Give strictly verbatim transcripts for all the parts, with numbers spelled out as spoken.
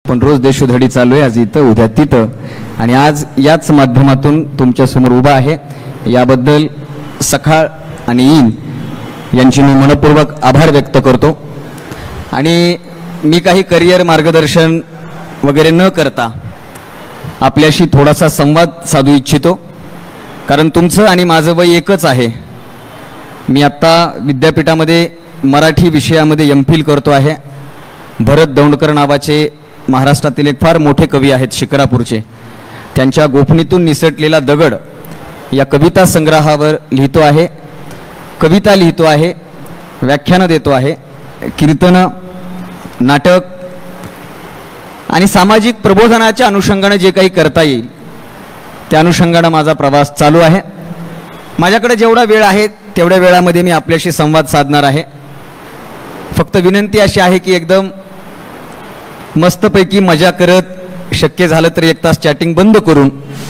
पण रोज देशोधडी चालू आहे, आज इथं उद्या तिथं, आणि आज याच माध्यमातून तुमच्या समोर उभा आहे. याबद्दल सखाळ आणि ईन यांची मी मनपूर्वक आभार व्यक्त करतो. आणि मी काही करिअर मार्गदर्शन वगैरे न करता आपल्याशी थोडासा संवाद साधू इच्छितो, कारण तुमचं आणि माझं वय एकच आहे. मी आत्ता विद्यापीठामध्ये मराठी विषयामध्ये एम फिल करतो आहे. भरत दौंडकर नावाचे महाराष्ट्रातील एक फार मोठे कवी आहेत शिक्रापूरचे, त्यांच्या गोफणीतून निसटलेला दगड या कविता संग्रहावर लिहितो आहे, कविता लिहितो आहे, व्याख्यानं देतो आहे, कीर्तनं, नाटक आणि सामाजिक प्रबोधनाच्या अनुषंगाने जे काही करता येईल त्या अनुषंगाने माझा प्रवास चालू आहे. माझ्याकडे जेवढा वेळ आहे तेवढ्या वेळामध्ये मी आपल्याशी संवाद साधणार आहे. फक्त विनंती अशी आहे की एकदम मस्तपैकी मजा करत, शक्य झालं तर एक तास चॅटिंग बंद करून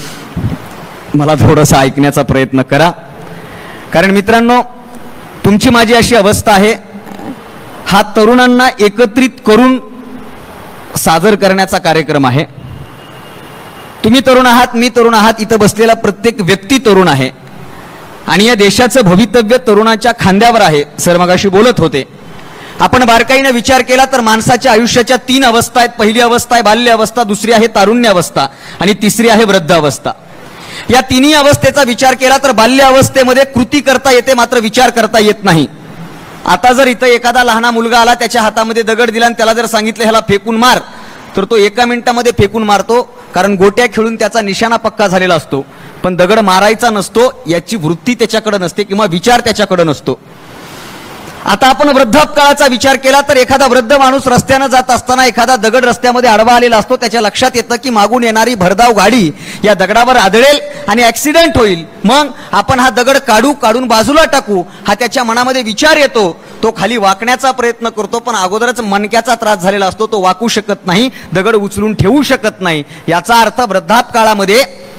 मला थोडंसं ऐकण्याचा प्रयत्न करा. कारण मित्रांनो, तुमची माझी अशी अवस्था आहे, हा तरुणांना एकत्रित करून सादर करण्याचा कार्यक्रम आहे. तुम्ही तरुण आहात, मी तरुण आहात, इथं बसलेला प्रत्येक व्यक्ती तरुण आहे आणि या देशाचं भवितव्य तरुणाच्या खांद्यावर आहे. सर मगाशी बोलत होते, आपण बारकाईने विचार केला तर माणसाच्या आयुष्याच्या तीन अवस्था आहेत. पहिली अवस्था आहे बाल्य अवस्था, दुसरी आहे तारुण्य अवस्था आणि तिसरी आहे वृद्ध अवस्था. या तिन्ही अवस्थेचा विचार केला तर बाल्य अवस्थेमध्ये कृती करता येते, मात्र विचार करता येत नाही. आता जर इथं एखादा लहान मुलगा आला, त्याच्या हातामध्ये दगड दिला आणि त्याला जर सांगितलं ह्याला फेकून मार, तर तो एका मिनिटामध्ये फेकून मारतो, कारण गोट्या खेळून त्याचा निशाणा पक्का झालेला असतो. पण दगड मारायचा नसतो, याची वृत्ती त्याच्याकडे नसते किंवा विचार त्याच्याकडे नसतो. आता आपण वृद्धापकाळाचा विचार केला तर एखादा वृद्ध माणूस रस्त्यानं जात असताना एखादा दगड रस्त्यामध्ये आडवा आलेला असतो, त्याच्या लक्षात येतं की मागून येणारी भरधाव गाडी या दगडावर आदळेल आणि ऍक्सिडेंट होईल. मग आपण हा दगड काढू, काढून बाजूला टाकू, हा त्याच्या मनामध्ये विचार येतो. तो खाली वाकण्याचा प्रयत्न करतो, पण अगोदरच मणक्याचा त्रास झालेला असतो, तो वाकू शकत नाही, दगड उचलून ठेवू शकत नाही. याचा अर्थ वृद्धापकाळामध्ये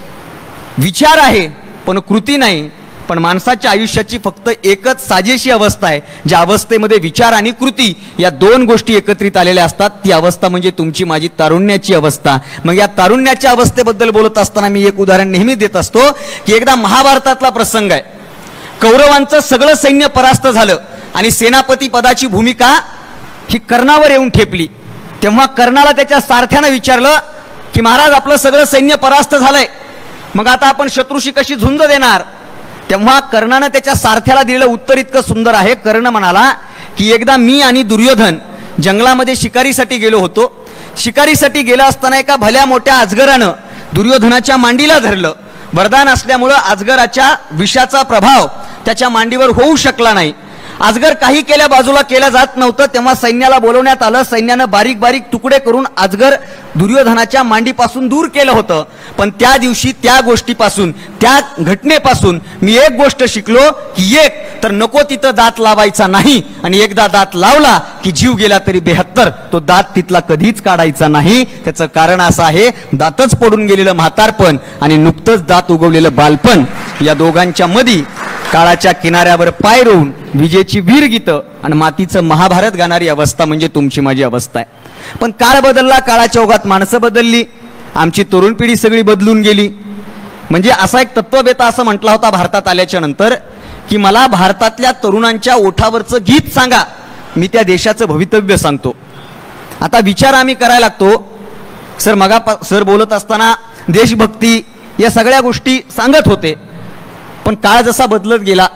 विचार आहे पण कृती नाही. पण माणसाच्या आयुष्याची फक्त एकच साजेशी अवस्था आहे, ज्या अवस्थेमध्ये विचार आणि कृती या दोन गोष्टी एकत्रित आलेल्या असतात. ती अवस्था म्हणजे तुमची माझी तारुण्याची अवस्था. मग या तारुण्याच्या अवस्थेबद्दल बोलत असताना मी एक उदाहरण नेहमी देत असतो की एकदा महाभारतातला प्रसंग आहे. कौरवांचं सगळं सैन्य परास्त झालं आणि सेनापती पदाची भूमिका ही कर्णावर येऊन ठेपली. तेव्हा कर्णाला त्याच्या सारथ्यानं विचारलं की महाराज, आपलं सगळं सैन्य परास्त झालंय, मग आता आपण शत्रूशी कशी झुंज देणार? तेव्हा कर्णानं त्याच्या सारथ्याला दिलेलं उत्तर इतकं सुंदर आहे. कर्ण म्हणाला की एकदा मी आणि दुर्योधन जंगलामध्ये शिकारीसाठी गेलो होतो. शिकारीसाठी गेला असताना एका भल्या मोठ्या अजगरानं दुर्योधनाच्या मांडीला धरलं. वरदान असल्यामुळं अजगराच्या विषाचा प्रभाव त्याच्या मांडीवर होऊ शकला नाही. अजगर काही केल्या बाजूला केलं जात नव्हतं. तेव्हा सैन्याला बोलवण्यात आलं. सैन्यानं बारीक बारीक तुकडे करून अजगर दुर्योधनाच्या मांडीपासून दूर केलं होतं. पण त्या दिवशी त्या गोष्टीपासून, त्या घटनेपासून मी एक गोष्ट शिकलो की एक तर नको तिथं दात लावायचा नाही, आणि एकदा दात लावला की जीव गेला तरी बेहत्तर, तो दात तिथला कधीच काढायचा नाही. त्याचं कारण असं आहे, दातच पडून गेलेलं म्हातारपण आणि नुकतंच दात उगवलेलं बालपण या दोघांच्या मध्ये काळाच्या किनाऱ्यावर पाय रोवून विजेची वीर गीतं आणि मातीचं महाभारत गाणारी अवस्था म्हणजे तुमची माझी अवस्था आहे. पण काळ बदलला, काळाच्या ओघात माणसं बदलली, आमची तरुण पिढी सगळी बदलून गेली. म्हणजे असा एक तत्ववेता असं म्हटला होता भारतात आल्याच्या नंतर की मला भारतातल्या तरुणांच्या ओठावरचं गीत सांगा, मी त्या देशाचं भवितव्य सांगतो. आता विचार आम्ही करायला लागतो. सर मगा सर बोलत असताना देशभक्ती या सगळ्या गोष्टी सांगत होते, पण काळ जसा बदलत गेला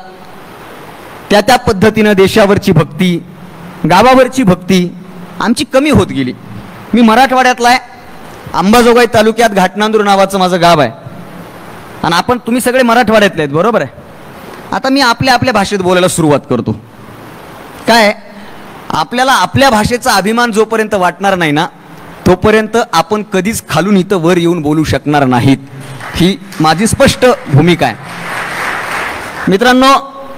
त्या त्या पद्धतीनं देशावरची भक्ती, गावावरची भक्ती आमची कमी होत गेली. मी मराठवाड्यातला आहे, अंबाजोगाई तालुक्यात घाटनांदूर नावाचं माझं गाव आहे, आणि आपण तुम्ही सगळे मराठवाड्यातले आहेत, बरोबर आहे. आता मी आपल्या आपल्या भाषेत बोलायला सुरुवात करतो. काय, आपल्याला आपल्या भाषेचा अभिमान जोपर्यंत वाटणार नाही ना, तोपर्यंत आपण कधीच खालून इथं वर येऊन बोलू शकणार नाहीत. ही माझी स्पष्ट भूमिका आहे. मित्रांनो,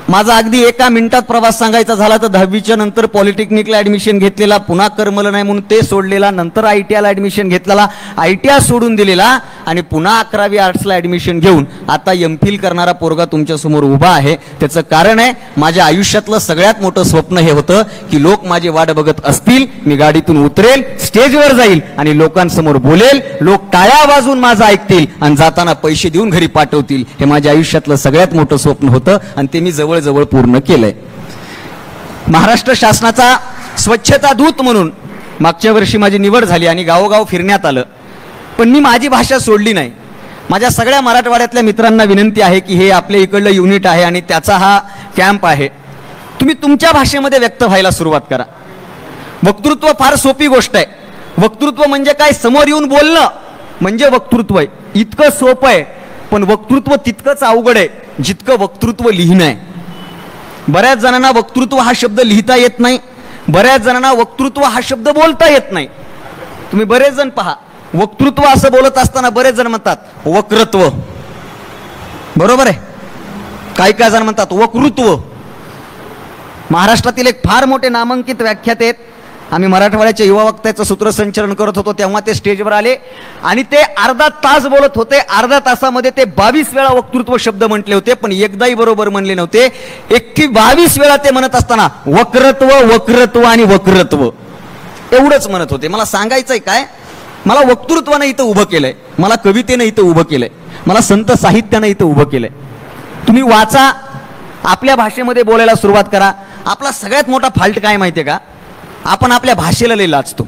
माझा अगदी एका मिनिटात प्रवास सांगायचा झाला तर दहावीच्या नंतर पॉलिटेक्निकला ऍडमिशन घेतलेला, पुन्हा करमलं नाही म्हणून ते सोडलेला, नंतर आय टी आयला ऍडमिशन घेतलेला, आय टी आय सोडून दिलेला आणि पुन्हा अकरावी आर्ट्सला ऍडमिशन घेऊन आता एम फिल करणारा पोरगा तुमच्यासमोर उभा आहे. त्याचं कारण आहे माझ्या आयुष्यातलं सगळ्यात मोठं स्वप्न हे होतं की लोक माझी वाट बघत असतील, मी गाडीतून उतरेल, स्टेजवर जाईल आणि लोकांसमोर बोलेल, लोक टाळ्या वाजून माझं ऐकतील आणि जाताना पैसे देऊन घरी पाठवतील. हे माझ्या आयुष्यातलं सगळ्यात मोठं स्वप्न होतं आणि ते मी जवळ जवळ पूर्ण केलंय. महाराष्ट्र शासनाचा स्वच्छता दूत म्हणून मागच्या वर्षी माझी निवड झाली आणि गावोगाव फिरण्यात आलं, पण मी माझी भाषा सोडली नाही. माझ्या सगळ्या मराठवाड्यातल्या मित्रांना विनंती आहे की हे आपल्या इकडलं युनिट आहे आणि त्याचा हा कॅम्प आहे, तुम्ही तुमच्या भाषेमध्ये व्यक्त व्हायला सुरुवात करा. वक्तृत्व फार सोपी गोष्ट आहे. वक्तृत्व म्हणजे काय? समोर येऊन बोलणं म्हणजे वक्तृत्व आहे. इतकं सोपं आहे, पण वक्तृत्व तितकंच अवघड आहे जितकं वक्तृत्व लिहिणं आहे. बऱ्याच जणांना वक्तृत्व हा शब्द लिहिता येत नाही, बऱ्याच जणांना वक्तृत्व हा शब्द बोलता येत नाही. तुम्ही बरेच जण पहा, वक्तृत्व असं बोलत असताना बरेच जण म्हणतात वक्रत्व, बरोबर आहे. काही काही जण म्हणतात वक्तृत्व. महाराष्ट्रातील एक फार मोठे नामांकित व्याख्याते आहेत, आम्ही मराठवाड्याच्या युवा वक्त्याचं सूत्रसंचलन करत होतो तेव्हा ते स्टेजवर आले आणि ते अर्धा तास बोलत होते. अर्ध्या तासामध्ये ते बावीस वेळा वक्तृत्व शब्द म्हटले होते, पण एकदाही बरोबर म्हणले नव्हते. एकटी बावीस वेळा ते म्हणत असताना वक्रत्व वक्रत्व आणि वक्रत्व एवढंच म्हणत होते. मला सांगायचंय काय, मला वक्तृत्वानं इथं उभं केलंय, मला कवितेनं इथं उभं केलंय, मला संत साहित्यानं इथं उभं केलंय. तुम्ही वाचा, आपल्या भाषेमध्ये बोलायला सुरुवात करा. आपला सगळ्यात मोठा फॉल्ट काय माहितीये का? आपण आपल्या भाषेला लई लाजतो.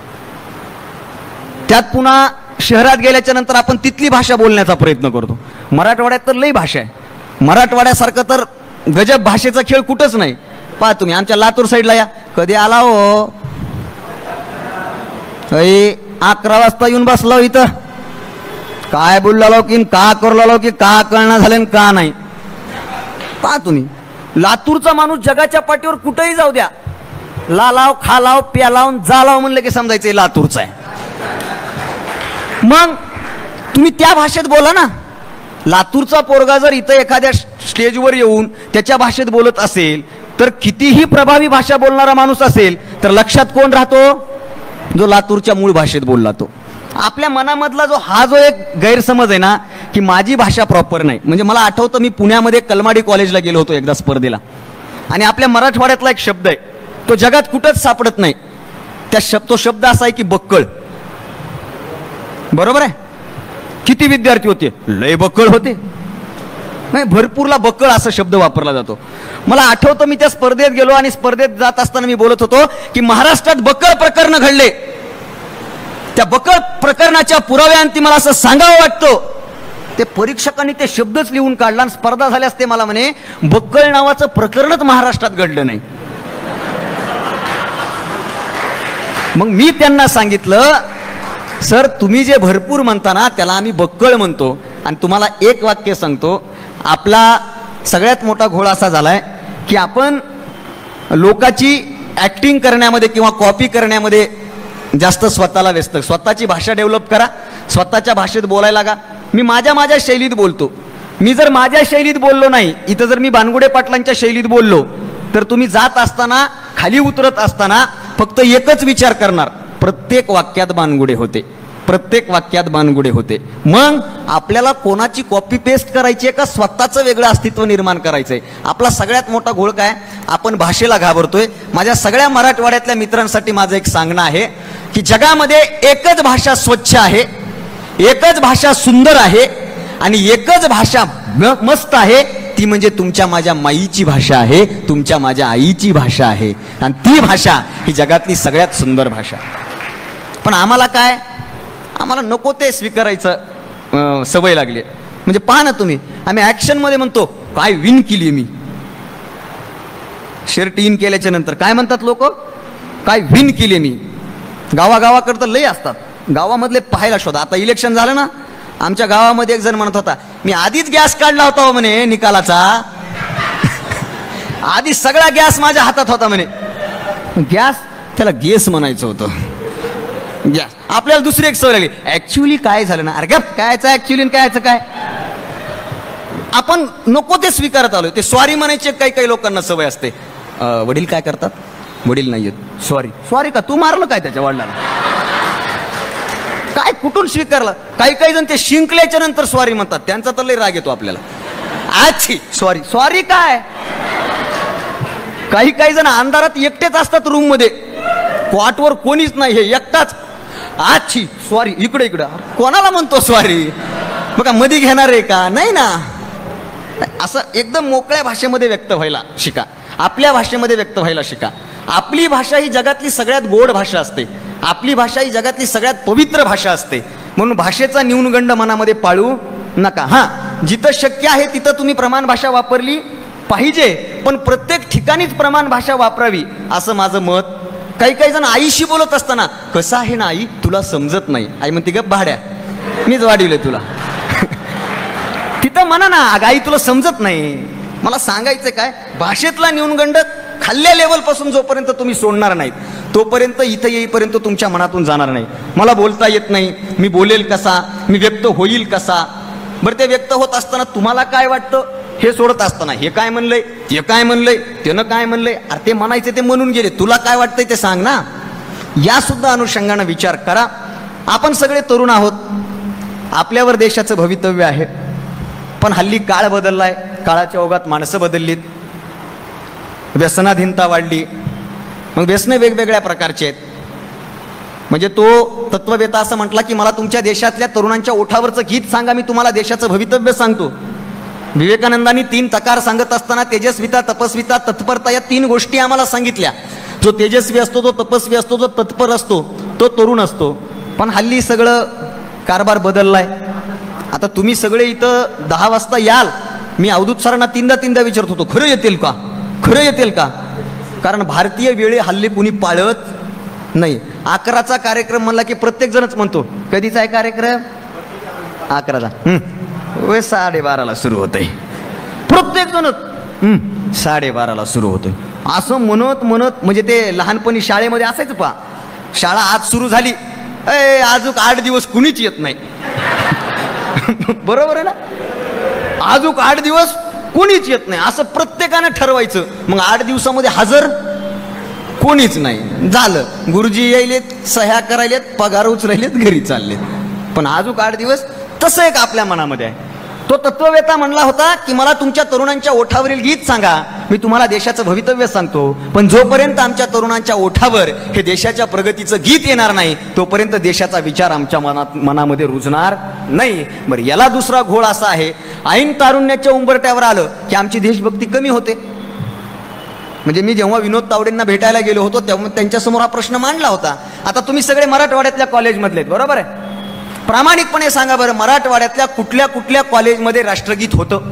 त्यात पुन्हा शहरात गेल्याच्या नंतर आपण तिथली भाषा बोलण्याचा प्रयत्न करतो. मराठवाड्यात तर लई भाषा आहे, मराठवाड्यासारखं तर गजब भाषेचा खेळ कुठंच नाही. पहा तुम्ही आमच्या लातूर साईडला या, कधी आला हो? अकरा वाजता येऊन बसलो इथं, काय बोललो की का करलो की का कळणार झालं का नाही. पहा तुम्ही, लातूरचा माणूस जगाच्या पाठीवर कुठेही जाऊ द्या, ला लाव खा लाव प्या लावून जा लाव म्हणलं की समजायचं लातूरचा आहे. मग तुम्ही त्या भाषेत बोला ना. लातूरचा पोरगा जर इथं एखाद्या स्टेजवर येऊन त्याच्या भाषेत बोलत असेल तर कितीही प्रभावी भाषा बोलणारा माणूस असेल तर लक्षात कोण राहतो? जो लातूरच्या मूळ भाषेत बोलला तो. आपल्या मनामधला जो हा जो एक गैरसमज आहे ना की माझी भाषा प्रॉपर नाही. म्हणजे मला आठवतं मी पुण्यामध्ये कलमाडी कॉलेजला गेलो होतो एकदा स्पर्धेला, आणि आपल्या मराठवाड्यातला एक शब्द आहे तो जगात कुठंच सापडत नाही. त्या शब्द तो शब्द असा आहे की बक्कळ. बरोबर आहे. किती विद्यार्थी होते? लय बक्कळ होते. नाही, भरपूरला बक्कळ असा शब्द वापरला जातो. मला आठवतं मी त्या स्पर्धेत गेलो आणि स्पर्धेत जात असताना मी बोलत होतो की महाराष्ट्रात बक्कळ प्रकरण घडले. त्या बक्कळ प्रकरणाच्या पुराव्यांती मला असं सांगावं वाटतं. ते परीक्षकांनी ते शब्दच लिहून काढला आणि स्पर्धा झाल्यास ते मला म्हणे बक्कळ नावाचं प्रकरणच महाराष्ट्रात घडलं नाही. मग मी त्यांना सांगितलं, सर तुम्ही जे भरपूर म्हणता ना त्याला आम्ही बक्कळ म्हणतो. आणि तुम्हाला एक वाक्य सांगतो, आपला सगळ्यात मोठा घोळ असा झालाय की आपण लोकांची ऍक्टिंग करण्यामध्ये किंवा कॉपी करण्यामध्ये जास्त स्वतःला व्यस्त. स्वतःची भाषा डेव्हलप करा, स्वतःच्या भाषेत बोलायला लागा. मी माझ्या माझ्या शैलीत बोलतो. मी जर माझ्या शैलीत बोललो नाही, इथं जर मी बानगुडे पाटलांच्या शैलीत बोललो तर तुम्ही जात असताना खाली उतरत असताना फक्त एकच विचार करणार, प्रत्येक वाक्यात बानगुडे होते, प्रत्येक वाक्यात बानगुडे होते. मग आपल्याला कोणाची कॉपी पेस्ट करायची आहे का स्वतःचं वेगळं अस्तित्व निर्माण करायचंय? आपला सगळ्यात मोठा घोळ काय? आपण भाषेला घाबरतोय. माझ्या सगळ्या मराठवाड्यातल्या मित्रांसाठी माझं एक सांगणं आहे की जगामध्ये एकच भाषा स्वच्छ आहे, एकच भाषा सुंदर आहे आणि एकच भाषा मस्त आहे, ती म्हणजे तुमच्या माझ्या माईची भाषा आहे, तुमच्या माझ्या आईची भाषा आहे. आणि ती भाषा ही जगातली सगळ्यात सुंदर भाषा. पण आम्हाला काय, आम्हाला नको ते स्वीकारायचं सवय लागली. म्हणजे पहा ना तुम्ही, आम्ही ऍक्शन मध्ये म्हणतो काय विन केली मी. शर्ट इन केल्याच्या नंतर काय म्हणतात लोक? काय विन केली मी. गावागावाकडे लय असतात, गावामधले पाहायला शोधा. आता इलेक्शन झालं ना, आमच्या गावामध्ये एक जण म्हणत होता मी आधीच गॅस काढला होता म्हणे निकालाचा, आधी सगळा गॅस माझ्या हातात होता म्हणे. गॅस त्याला गॅस म्हणायचं होतं. गॅस आपल्याला दुसरी एक सवय लागली, ऍक्च्युअली काय झालं ना. अरे गप, कायचं ऍक्च्युअली कायचं काय. आपण नको ते स्वीकारत आलोय. ते सॉरी म्हणायचे काही काही लोकांना सवय असते. अं, वडील काय करतात? वडील नाही येत. सॉरी. सॉरी का? तू मारलं काय त्याच्या वडिलांना? काय कुठून स्वीकारलं? काही काही जण ते शिंकल्याच्या नंतर सॉरी म्हणतात, त्यांचा तर लय राग येतो आपल्याला. आच्छी सॉरी. सॉरी काय? काही काही जण अंधारात एकटेच असतात रूम मध्ये, कॉटवर कोणीच नाही, हे एकटाच. आच्छी सॉरी. इकडे इकडे कोणाला म्हणतो सॉरी? बघा मध्ये घेणार आहे का? नाही ना. असं एकदम मोकळ्या भाषेमध्ये व्यक्त व्हायला शिका. आपल्या भाषेमध्ये व्यक्त व्हायला शिका. आपली भाषा ही जगातली सगळ्यात गोड भाषा असते. आपली भाषा ही जगातली सगळ्यात पवित्र भाषा असते. म्हणून भाषेचा न्यूनगंड मनामध्ये पाळू नका. हा, जिथं शक्य आहे तिथं तुम्ही प्रमाण भाषा वापरली पाहिजे, पण प्रत्येक ठिकाणीच प्रमाण भाषा वापरावी असं माझं मत. काही काही जण आईशी बोलत असताना, कसं आहे ना आई, तुला समजत नाही. आई म्हणते ग भाड्या, मीच वाढवले तुला. तिथं म्हणा ना, अगं आई तुला समजत नाही. मला सांगायचं काय, भाषेतला न्यूनगंड खाल्ल्या लेवल पासून जोपर्यंत तुम्ही सोडणार नाहीत तोपर्यंत इथं येईपर्यंत तुमच्या मनातून जाणार नाही. मला बोलता येत नाही, मी बोलेल कसा, मी व्यक्त होईल कसा. बरं, ते व्यक्त होत असताना तुम्हाला काय वाटतं हे सोडत असताना, हे काय म्हणलंय, ते काय म्हणलंय, त्यानं काय म्हणलंय, अरे ते म्हणायचे ते म्हणून गेले, तुला काय वाटतंय ते सांग ना. या सुद्धा अनुषंगानं विचार करा. आपण सगळे तरुण आहोत, आपल्यावर देशाचं भवितव्य आहे, पण हल्ली काळ बदललाय, काळाच्या ओघात माणसं बदललीत, व्यसनाधीनता वाढली. मग व्यसने वेगवेगळ्या प्रकारचे आहेत. म्हणजे तो तत्ववेता असं म्हटला की मला तुमच्या देशातल्या तरुणांच्या ओठावरचं गीत सांगा, मी तुम्हाला देशाचं भवितव्य सांगतो. विवेकानंदांनी तीन तकार सांगत असताना तेजस्विता, तपस्विता, तत्परता या तीन गोष्टी आम्हाला सांगितल्या. जो तेजस्वी असतो, जो तपस्वी असतो, जो तत्पर असतो, तो तरुण असतो. पण हल्ली सगळं कारभार बदललाय. आता तुम्ही सगळे इथं दहा वाजता याल, मी अवधूत सरांना तीनदा तीनदा विचारत होतो, खरं येतील का, खरं येतील का? कारण भारतीय वेळे हल्ली कुणी पाळत नाही. अकराचा कार्यक्रम म्हणला की प्रत्येक जणच म्हणतो, कधीचा आहे कार्यक्रम? अकराला. हम्म साडेबाराला सुरू होतंय. प्रत्येक जणच साडेबाराला सुरू होतोय असं म्हणत म्हणत. म्हणजे ते लहानपणी शाळेमध्ये असायचं पहा, शाळा आज सुरू झाली, ए आजूक आठ दिवस कुणीच येत नाही. बरोबर आहे ना? आजूक आठ दिवस कोणीच येत नाही असं प्रत्येकानं ठरवायचं. मग आठ दिवसामध्ये हजर कोणीच नाही. झालं, गुरुजी यायलेत, सह्या करायलेत, पगार उचलायलेत, घरी चाललेत. पण अजून आठ दिवस तसं एक आपल्या मनामध्ये आहे. तो तत्ववेता म्हणला होता की मला तुमच्या तरुणांच्या ओठावरील गीत सांगा, मी तुम्हाला देशाचं भवितव्य सांगतो. पण जोपर्यंत आमच्या तरुणांच्या ओठावर हे देशाच्या प्रगतीचं गीत येणार नाही तोपर्यंत देशाचा विचार आमच्या मनात मनामध्ये रुजणार नाही. बरं, याला दुसरा घोळ असा आहे, ऐन तारुण्याच्या उंबरट्यावर आलं की आमची देशभक्ती कमी होते. म्हणजे मी जेव्हा विनोद तावडेंना भेटायला गेलो होतो तेव्हा त्यांच्यासमोर हा प्रश्न मांडला होता. आता तुम्ही सगळे मराठवाड्यातल्या कॉलेजमधले, बरोबर आहे? प्रामाणिकपणे सांगा बरं, मराठवाड्यातल्या कुठल्या कुठल्या कॉलेजमध्ये राष्ट्रगीत होतं?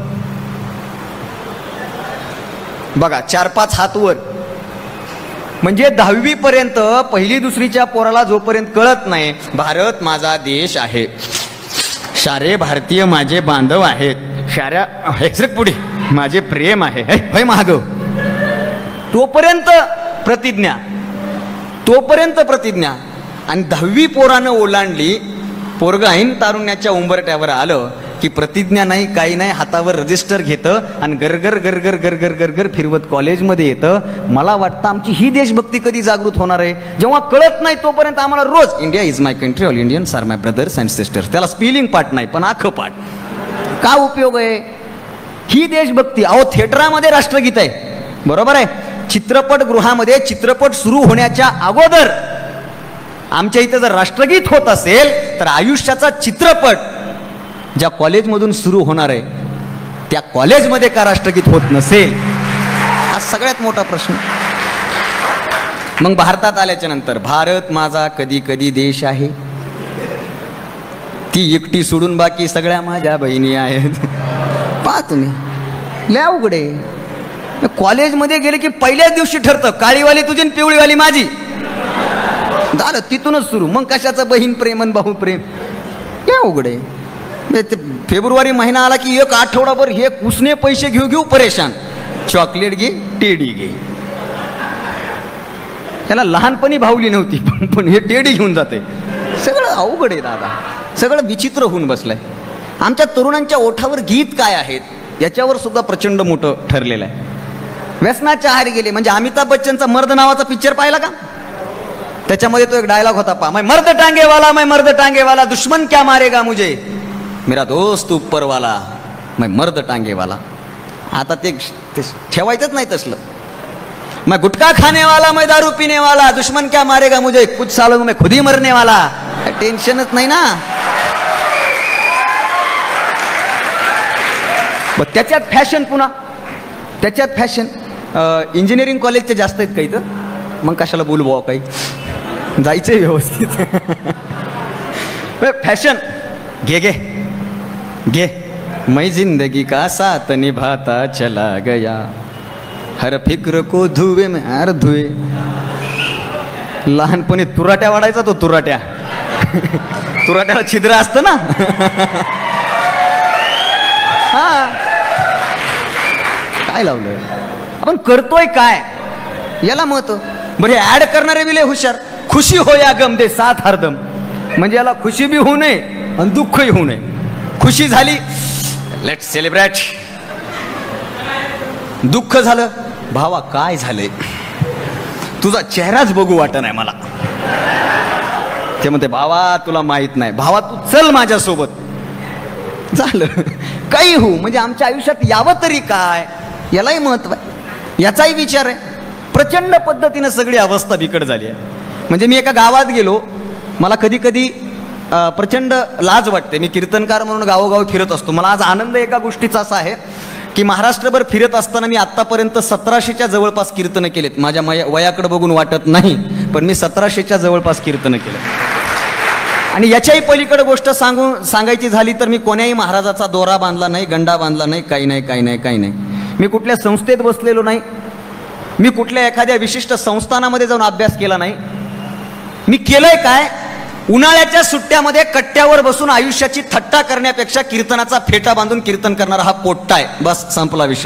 बघा, चार पाच हात वर. म्हणजे दहावी पर्यंत पहिली दुसरीच्या पोराला जोपर्यंत कळत नाही भारत माझा देश आहे, सारे भारतीय माझे बांधव आहेत, साऱ्या हेक्सरेक पुढे माझे प्रेम आहे, हे महागव, तोपर्यंत प्रतिज्ञा, तोपर्यंत प्रतिज्ञा. आणि दहावी पोरानं ओलांडली, पोरग ऐन तारुण्याच्या उंबरट्यावर आलं की प्रतिज्ञा नाही, काही नाही, हातावर रजिस्टर घेतं आणि गरगर गरगर गरगर गरगर फिरवत कॉलेजमध्ये येतं. मला वाटतं आमची ही देशभक्ती कधी जागृत होणार आहे? जेव्हा कळत नाही तोपर्यंत आम्हाला रोज India is my country, all Indians are my brothers and sisters. त्याला स्पेलिंग पाठ नाही पण आखं पाठ. का उपयोग आहे? ही देशभक्ती. अहो, थिएटरामध्ये राष्ट्रगीत आहे, बरोबर आहे. चित्रपटगृहामध्ये चित्रपट सुरू होण्याच्या अगोदर आमच्या इथं जर राष्ट्रगीत होत असेल तर आयुष्याचा चित्रपट ज्या कॉलेजमधून सुरू होणार आहे त्या कॉलेजमध्ये का राष्ट्रगीत होत नसेल? हा सगळ्यात मोठा प्रश्न. मग भारतात आल्याच्या नंतर भारत माझा कधी कधी देश आहे, ती एकटी सोडून बाकी सगळ्या माझ्या बहिणी आहेत. पहा तुम्ही, लय अवघड आहे. कॉलेजमध्ये गेले की पहिल्याच दिवशी ठरतं काळीवाली तुझी पिवळीवाली माझी. झालं, तिथूनच सुरू. मग कशाचं बहीण प्रेम आणि भाऊ प्रेम? काय अवघड आहे. फेब्रुवारी महिना आला की एक आठवडाभर हे उसने पैसे घेऊ घेऊ परेशान. चॉकलेट घे, टेडी घे. त्याला लहानपणी भावली नव्हती पण पण हे टेडी घेऊन जाते. सगळं अवघड आहे दादा, सगळं विचित्र होऊन बसलंय. आमच्या तरुणांच्या ओठावर गीत काय आहेत? याच्यावर सुद्धा प्रचंड मोठं ठरलेलं आहे. व्यसनाच्या आहारी गेले. म्हणजे अमिताभ बच्चनचा मर्द नावाचा पिक्चर पाहिला का? त्याच्यामध्ये तो एक डायलॉग होता पहा, मैं मर्द टांगे वाला, मैं मर्द टांगे वाला, दुश्मन क्या मारेगा मुझे, मेरा दोस्त ऊपर वाला, मैं मर्द टांगे वाला. आता ते ठेवायचंच नाही तसलं. मैं गुटखा खाने वाला, मैं दारू पीने वाला, दुश्मन क्या मारेगा मुझे, कुछ सालों में खुद ही मरने वाला. टेन्शनच नाही ना. त्याच्यात फॅशन, पुन्हा त्याच्यात फॅशन. इंजिनिअरिंग कॉलेजचे जास्त आहेत काही, तर मग कशाला बोलू भाऊ, काही जायचंय व्यवस्थित. फॅशन घे घे घे. मैं जिंदगी का साथ निभाता चला गया, हर फिक्र को धुए में हर धुए. लहानपणी तुराट्या वाढायचा तो, तुराट्या. तुराट्याला छिद्र असतं ना. हा, काय लावलं आपण, करतोय काय याला महत्व. बरे ऍड करणारे बिले हुशार. खुशी हो या गम दे साथ हरदम. म्हणजे याला खुशी बी होऊ नये आणि दुःखही होऊ नये. खुशी झाली, लेट सेलिब्रेट. दुःख झालं, भावा काय झालंय, तुझा चेहराच बघू वाटत नाही मला. ते म्हणते भावा तुला माहित नाही, भावा तू चल माझ्यासोबत. झालं काही होऊ, म्हणजे आमच्या आयुष्यात यावं तरी काय यालाही महत्व आहे, याचाही विचार आहे. प्रचंड पद्धतीनं सगळी अवस्था बिकट झाली आहे. म्हणजे मी एका गावात गेलो, मला कधी कधी प्रचंड लाज वाटते. मी कीर्तनकार म्हणून गावोगाव फिरत असतो. मला आज आनंद एका गोष्टीचा असा आहे की महाराष्ट्रभर फिरत असताना मी आत्तापर्यंत सतराशेच्या जवळपास कीर्तनं केलेत. माझ्या मया वयाकडे बघून वाटत नाही, पण मी सतराशेच्या जवळपास कीर्तनं केलं. आणि याच्याही पलीकडे गोष्ट सांगून सांगायची झाली तर मी कोण्याही महाराजाचा दोरा बांधला नाही, गंडा बांधला नाही, काही नाही काही नाही काही नाही. मी कुठल्या संस्थेत बसलेलो नाही, मी कुठल्या एखाद्या विशिष्ट संस्थानामध्ये जाऊन अभ्यास केला नाही. मी केलंय काय, उन्हाळ्याच्या सुट्ट्यामध्ये कट्ट्यावर बसून आयुष्याची थट्टा करण्यापेक्षा कीर्तनाचा फेटा बांधून कीर्तन करणारा हा पोट्टा आहे. बस संपला विषय.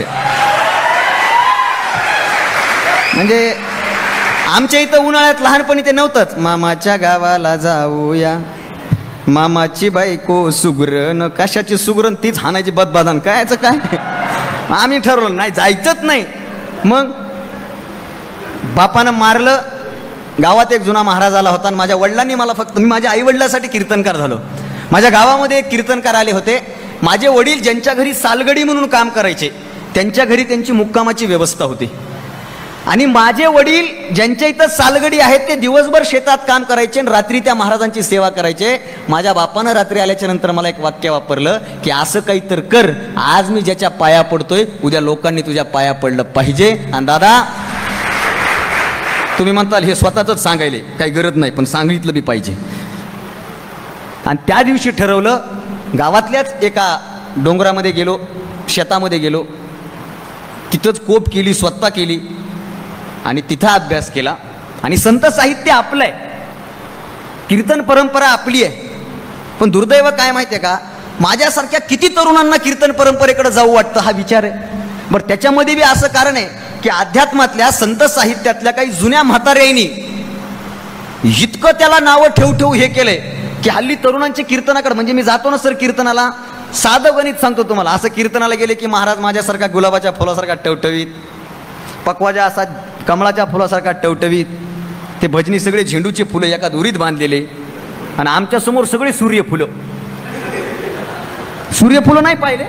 म्हणजे आमच्या इथं उन्हाळ्यात लहानपणी ते नव्हतंच. मामाच्या गावाला जाऊया, मामाची बायको सुगरण, कशाची सुगरण, तीच हाणायची बदबादान, कायचं काय. आम्ही ठरवलं नाही जायचंच नाही. मग बापानं मारलं. गावात एक जुना महाराज आला होता आणि माझ्या वडिलांनी मला फक्त, मी माझ्या आई वडिलांसाठी कीर्तनकार झालो. माझ्या गावामध्ये एक कीर्तनकार आले होते. माझे वडील ज्यांच्या घरी सालगडी म्हणून काम करायचे त्यांच्या घरी त्यांची मुक्कामाची व्यवस्था होती. आणि माझे वडील ज्यांच्या इथं सालगडी आहेत ते दिवसभर शेतात काम करायचे आणि रात्री त्या महाराजांची सेवा करायचे. माझ्या बापानं रात्री आल्याच्या नंतर मला एक वाक्य वापरलं की असं काही तर कर, आज मी ज्याच्या पाया पडतोय उद्या लोकांनी तुझ्या पाया पडलं पाहिजे. आणि दादा तुम्ही म्हणताल हे स्वतःच सांगायले, काही गरज नाही, पण सांगितलं बी पाहिजे. आणि त्या दिवशी ठरवलं, गावातल्याच एका डोंगरामध्ये गेलो, शेतामध्ये गेलो, तिथंच कोप केली, स्वतः केली आणि तिथं अभ्यास केला. आणि संत साहित्य आपलं आहे, कीर्तन परंपरा आपली आहे. पण दुर्दैव काय माहिती आहे का, माझ्यासारख्या किती तरुणांना कीर्तन परंपरेकडे जाऊ वाटतं हा विचार आहे. बरं त्याच्यामध्ये बी असं कारण आहे की अध्यात्मातल्या संत साहित्यातल्या काही जुन्या म्हाताऱ्यांनी इतकं त्याला नावं ठेवू ठेवू हे केलंय की हल्ली तरुणांचे कीर्तनाकडे, म्हणजे मी जातो ना सर कीर्तनाला, साधं गणित सांगतो तुम्हाला. असं कीर्तनाला गेले की महाराज माझ्यासारखा गुलाबाच्या फुलासारखा टवटवीत, पक्वाजा असा कमळाच्या फुलासारखा टवटवीत, ते भजनी सगळे झेंडूचे फुलं एका दोरीत बांधलेले, आणि आमच्या समोर सगळे सूर्यफुलं. सूर्यफुलं नाही पाहिले,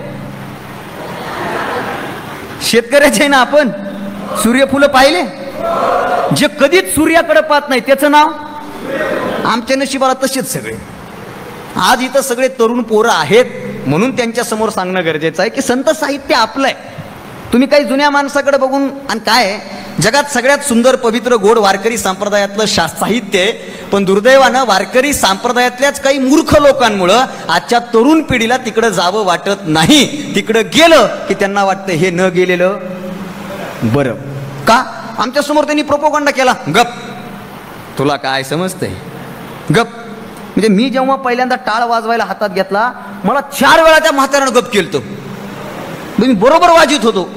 शेतकऱ्याचे आहे ना आपण, सूर्यफुलं पाहिले, जे कधीच सूर्याकडे पाहत नाही त्याचं नाव. आमच्या नशिबाला तसेच सगळे. आज इथं सगळे तरुण पोरं आहेत म्हणून त्यांच्या समोर सांगणं गरजेचं आहे की संत साहित्य आपलं आहे. तुम्ही काही जुन्या माणसाकडे बघून, आणि काय जगात सगळ्यात सुंदर पवित्र गोड वारकरी संप्रदायातलं शास्त्र साहित्य आहे. पण दुर्दैवानं वारकरी संप्रदायातल्याच काही मूर्ख लोकांमुळं आजच्या तरुण पिढीला तिकडं जावं वाटत नाही. तिकडं गेलं की त्यांना वाटतं हे न गेलेलं बरं. का, आमच्या समोर त्यांनी प्रोपोगंडा केला. गप, तुला काय समजतंय, गप. म्हणजे मी जेव्हा पहिल्यांदा टाळ वाजवायला हातात घेतला, मला चार वेळा त्या म्हाताऱ्यानं गप केलं. मी बरोबर वाजित होतो.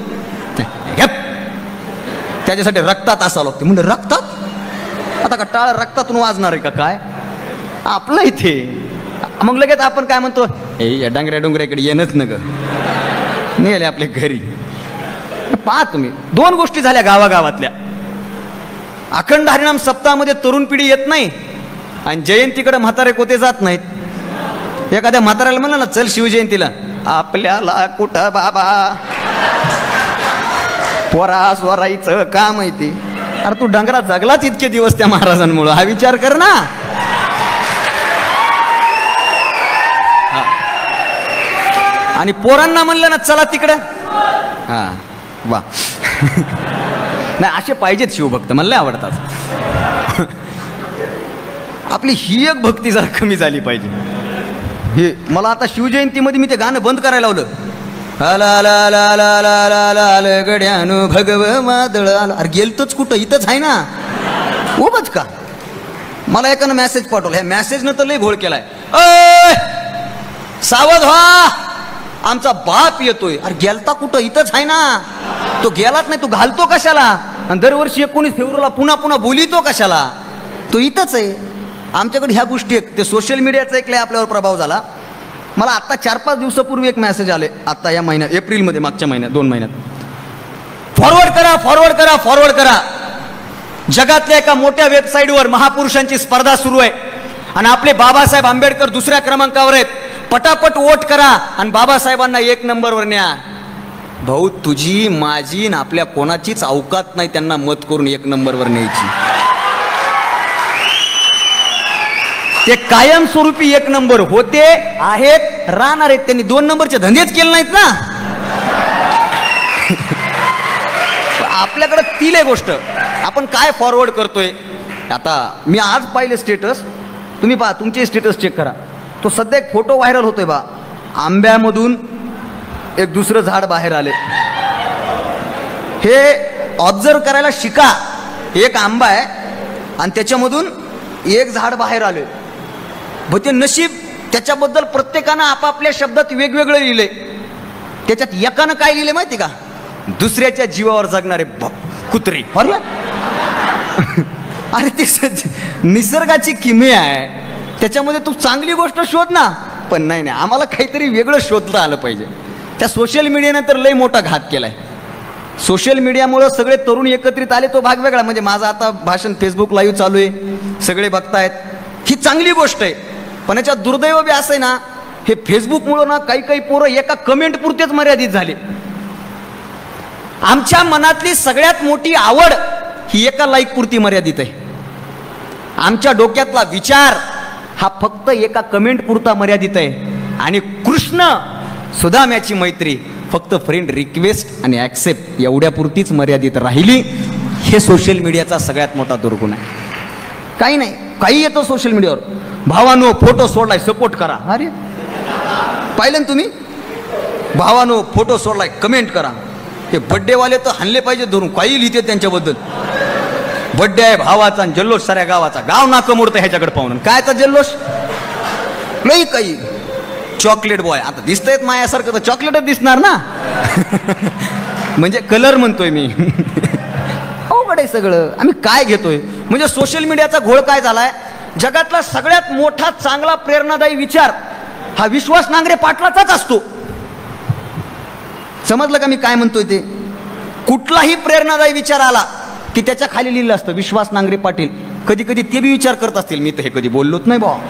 त्याच्यासाठी रक्तात असावं लागते. म्हणजे रक्तात, आता का टाळ रक्तातून वाजणार आहे का काय आपलं इथे. मग लगेच आपण काय म्हणतो, ए या डांगऱ्या डोंगऱ्याकडे येणंच न ग, निघाले आपल्या घरी. पहा तुम्ही, दोन गोष्टी झाल्या गावागावातल्या. अखंड हरिनाम सप्ताहामध्ये तरुण पिढी येत नाही आणि जयंतीकडे म्हातारे कोते जात नाहीत. एखाद्या म्हाताऱ्याला म्हणलं ना चल शिवजयंतीला, आपल्याला कुठं बाबा पोरा स्वराईचं का माहिती. अरे तू डंगरा जगलाच इतके दिवस त्या महाराजांमुळं, हा विचार कर ना. आणि पोरांना म्हणलं ना चला तिकडं, हा वा. नाही असे पाहिजेत शिवभक्त, मला आवडतात. आपली ही एक भक्ती जरा कमी झाली पाहिजे. हे मला आता शिवजयंतीमध्ये मी ते गाणं बंद करायला लावलं. आला ला ला ला ला ला ला ला गड्यानो भगव मादळ आला. अरे गेलतोच कुठं, इथंच आहे ना. उगाच का. मला एकानं मेसेज पाठवला, ह्या मेसेजनं तर लय घोळ केलाय. अय सावध व्हा, आमचा बाप येतोय. अरे गेलता कुठं, इथंच आहे ना. तो गेलाच नाही, तू घालतो कशाला. आणि दरवर्षी एकोणीस फेब्रुवारीला पुन्हा पुन्हा बोलितो कशाला. तो इथंच आहे. आमच्याकडे ह्या गोष्टी आहेत. ते सोशल मीडियाचा एक लय आपल्यावर प्रभाव झाला. मला आत्ता चार पाच दिवसापूर्वी एक मेसेज आले, आत्ता या महिन्यात एप्रिलमध्ये, मागच्या महिन्यात दोन महिन्यात. फॉरवर्ड करा फॉरवर्ड करा फॉरवर्ड करा. जगातल्या एका मोठ्या वेबसाईटवर महापुरुषांची स्पर्धा सुरू आहे आणि आपले बाबासाहेब आंबेडकर दुसऱ्या क्रमांकावर आहेत. पटापट वोट करा आणि बाबासाहेबांना एक नंबरवर न्या. भाऊ तुझी माझी ना आपल्या कोणाचीच अवकात नाही त्यांना मत करून एक नंबरवर न्यायची. ते कायमस्वरूपी एक नंबर होते, आहेत, राहणार आहेत. त्यांनी दोन नंबरचे धंदेच केले नाहीत ना. आपल्याकडे तिले गोष्ट आपण काय फॉरवर्ड करतोय. आता मी आज पाहिले स्टेटस, तुम्ही पहा, तुमचे स्टेटस चेक करा. तो सध्या एक फोटो व्हायरल होतोय बा. आंब्यामधून एक दुसरं झाड बाहेर आले. हे ऑब्झर्व करायला शिका. एक आंबा आहे आणि त्याच्यामधून एक झाड बाहेर आले. व ते नशीब त्याच्याबद्दल प्रत्येकानं आपापल्या शब्दात वेगवेगळं लिहिले. त्याच्यात एकानं काय लिहिले माहिती का, दुसऱ्याच्या जीवावर जगणारे कुत्रे. अरे अरे ते निसर्गाची किमया आहे, त्याच्यामध्ये तू चांगली गोष्ट शोध ना. पण नाही नाही, आम्हाला काहीतरी वेगळं शोधता आलं पाहिजे. त्या सोशल मीडियाने तर लय मोठा घात केलाय. सोशल मीडियामुळं सगळे तरुण एकत्रित आले, तो भाग वेगळा. म्हणजे माझं आता भाषण फेसबुक लाईव्ह चालू आहे, सगळे बघतायत, ही चांगली गोष्ट आहे. पण याच्यात दुर्दैव बी असं आहे ना, हे फेसबुकमुळं ना काही काही पोरं एका कमेंट पुरतेच मर्यादित झाले. आमच्या मनातली सगळ्यात मोठी आवड ही एका लाईक पुरती मर्यादित आहे. आमच्या डोक्यातला विचार हा फक्त एका कमेंट पुरता मर्यादित आहे. आणि कृष्ण सुदाम्याची मैत्री फक्त फ्रेंड रिक्वेस्ट आणि ऍक्सेप्ट एवढ्या पुरतीच मर्यादित राहिली. हे सोशल मीडियाचा सगळ्यात मोठा दुर्गुण आहे. काही नाही, काही येतं सोशल मीडियावर. भावानो फोटो सोडलाय सपोर्ट करा. अरे पाहिलं ना तुम्ही, भावानो फोटो सोडलाय कमेंट करा. हे बड्डेवाले तर हाणले पाहिजे धरून, काही लिहिते त्यांच्याबद्दल. बड्डे आहे भावाचा आणि जल्लोष साऱ्या गावाचा. गाव नाकं मोडतं ह्याच्याकडे पाहून. कायचा जल्लोष, लई काही. चॉकलेट बॉय आता दिसतंयत मायासारखं, तर चॉकलेटच दिसणार ना. म्हणजे कलर म्हणतोय मी. अवघड आहे सगळं. आम्ही काय घेतोय. म्हणजे सोशल मीडियाचा घोळ काय झालाय, जगातला सगळ्यात मोठा चांगला प्रेरणादायी विचार हा विश्वास नांगरे पाटलाचाच असतो. समजलं का मी काय म्हणतोय ते. कुठलाही प्रेरणादायी विचार आला की त्याच्या खाली लिहिलं असतं विश्वास नांगरे पाटील. कधी कधी ते बी विचार करत असतील, मी तर हे कधी बोललोच नाही बा.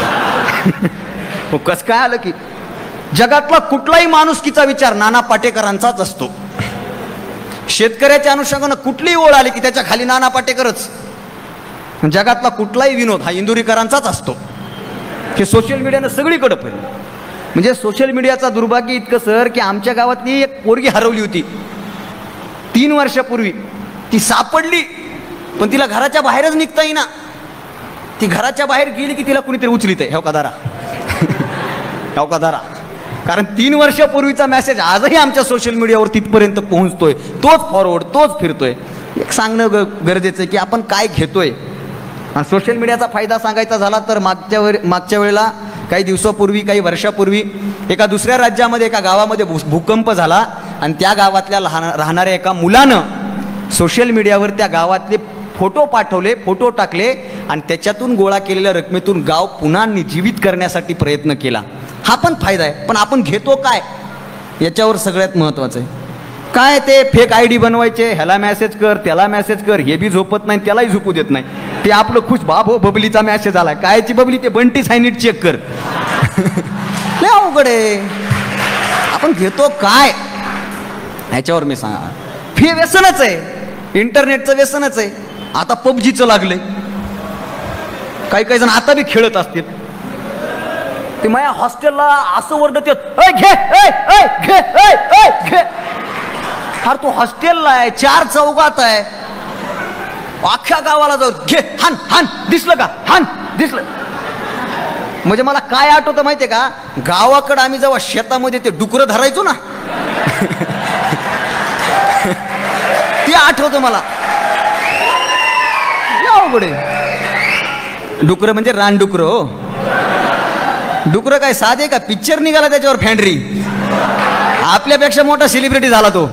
कस काय आलं की जगातला कुठलाही माणुसकीचा विचार नाना पाटेकरांचाच असतो. शेतकऱ्याच्या अनुषंगानं कुठलीही ओळ आली की त्याच्या खाली नाना पाटेकरच. जगातला कुठलाही विनोद हा इंदुरीकरांचाच असतो. हे सोशल मीडियानं सगळीकडे फिरलं. म्हणजे सोशल मीडियाचा दुर्भाग्य इतकं सर की आमच्या गावातली एक पोरगी हरवली होती तीन वर्षापूर्वी. ती सापडली पण तिला घराच्या बाहेरच निघता येईना. ती घराच्या बाहेर गेली की तिला कुणीतरी उचलित आहे. हो का दारा, हो का दारा. कारण तीन वर्षापूर्वीचा मेसेज आजही आमच्या सोशल मीडियावर तिथपर्यंत पोहोचतोय. तोच फॉरवर्ड, तोच फिरतोय. एक सांगणं ग गरजेचं आहे की आपण काय घेतोय. आणि सोशल मीडियाचा फायदा सांगायचा झाला तर मागच्या वे मागच्या वेळेला काही दिवसापूर्वी, काही वर्षापूर्वी एका दुसऱ्या राज्यामध्ये एका गावामध्ये भू भूकंप झाला आणि त्या गावातल्या लहान राहणाऱ्या एका मुलानं सोशल मीडियावर त्या गावातले फोटो पाठवले, फोटो टाकले आणि त्याच्यातून गोळा केलेल्या रकमेतून गाव पुन्हा जीवित करण्यासाठी प्रयत्न केला. हा पण फायदा आहे. पण आपण घेतो काय. याच्यावर सगळ्यात महत्वाचं आहे. काय ते फेक आय डी बनवायचे, ह्याला मेसेज कर त्याला मेसेज कर, हे बी झोपत नाही त्यालाही झोपू देत नाही. ते आपलं खुश बाब हो बबलीचा मेसेज आला, कायची बबली, ते बंटी सायनीट चेक कर. लय अवघड आहे. आपण घेतो काय ह्याच्यावर मी सांगा, हे व्यसनच आहे, इंटरनेटचं व्यसनच आहे. आता पबजीचं लागलंय, काही काही जण आता बी खेळत असतील. ते माझ्या हॉस्टेलला असं ओरडत येत, घे घे घे. अरे तो हॉस्टेलला आहे, चार चौघात आहे, अख्ख्या गावाला जाऊ घे, हान हान, दिसलं का, हान दिसलं. म्हणजे मला काय आठवतं माहितीये का, गावाकडे आम्ही जेव्हा शेतामध्ये ते डुकरं धरायचो ना, ते आठवतं मला. अवघड डुकरं म्हणजे रानडुकरं. हो, डुकरं काय साधे का, पिक्चर निघाला त्याच्यावर फॅन्ड्री, आपल्यापेक्षा मोठा सेलिब्रिटी झाला तो.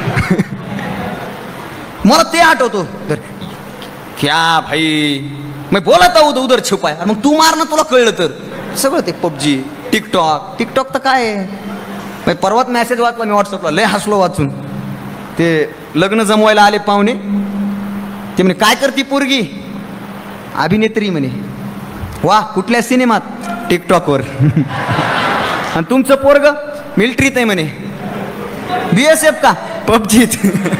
मला ते आठवतो. क्या भाई मैं बोलत उधर उधर छुपाय, मग तू मार ना, तुला कळलं तर. सगळं ते पबजी, टिकटॉक. टिकटॉक तर काय आहे, परवात मेसेज वाचला मी व्हॉट्सअपला, लय हसलो वाचून. ते लग्न जमवायला आले पाहुणे, ते म्हणे काय करती पोरगी, अभिनेत्री म्हणे. वा, कुठल्या सिनेमात, टिकटॉकवर. आणि तुमचं पोरग मिलिटरीत आहे म्हणे, बीएसएफ का, पबजीत.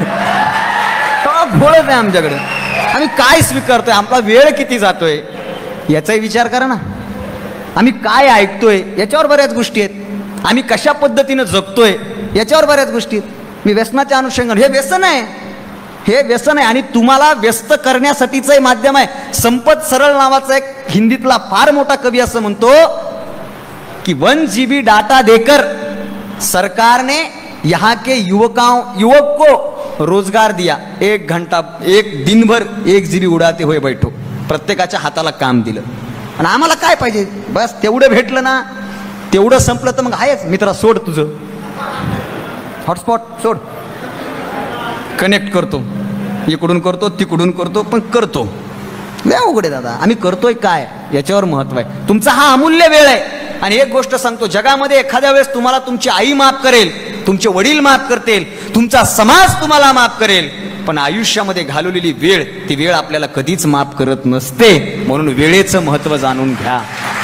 घोळत आहे आमच्याकडे. आम्ही काय स्वीकारतोय, आपला वेळ किती जातोय याचाही विचार करा ना. आम्ही काय ऐकतोय याच्यावर बऱ्याच गोष्टी आहेत. आम्ही कशा पद्धतीनं जगतोय याच्यावर बऱ्याच गोष्टी आहेत. मी व्यसनाच्या अनुषंगाने, हे व्यसन आहे, हे व्यसन आहे. आणि तुम्हाला व्यस्त करण्यासाठीचं माध्यम आहे. संपत सरळ नावाचा एक हिंदीतला फार मोठा कवी असं म्हणतो कि वन जीबी डाटा देकर सरकार ने यहाँ के युवकों युवक को रोजगार दिया. एक घंटा एक दिनभर एक जीबी उडाते हुए बैठो. प्रत्येकाच्या हाताला काम दिलं. आणि आम्हाला काय पाहिजे, बस तेवढं भेटलं ना, तेवढं संपलं तर मग आहेच. मित्रा सोड तुझं हॉटस्पॉट, सोड, कनेक्ट करतो, इकडून करतो तिकडून करतो, पण करतो. लय अवघड आहे दादा. आम्ही करतोय काय याच्यावर महत्व आहे. तुमचा हा अमूल्य वेळ आहे. आणि एक गोष्ट सांगतो, जगामध्ये एखाद्या वेळेस तुम्हाला तुमची आई माफ करेल, तुमचे वडील माफ करतील, तुमचा समाज तुम्हाला माफ करेल, पण आयुष्यामध्ये घालवलेली वेळ, ती वेळ आपल्याला कधीच माफ करत नसते. म्हणून वेळेचं महत्व जाणून घ्या.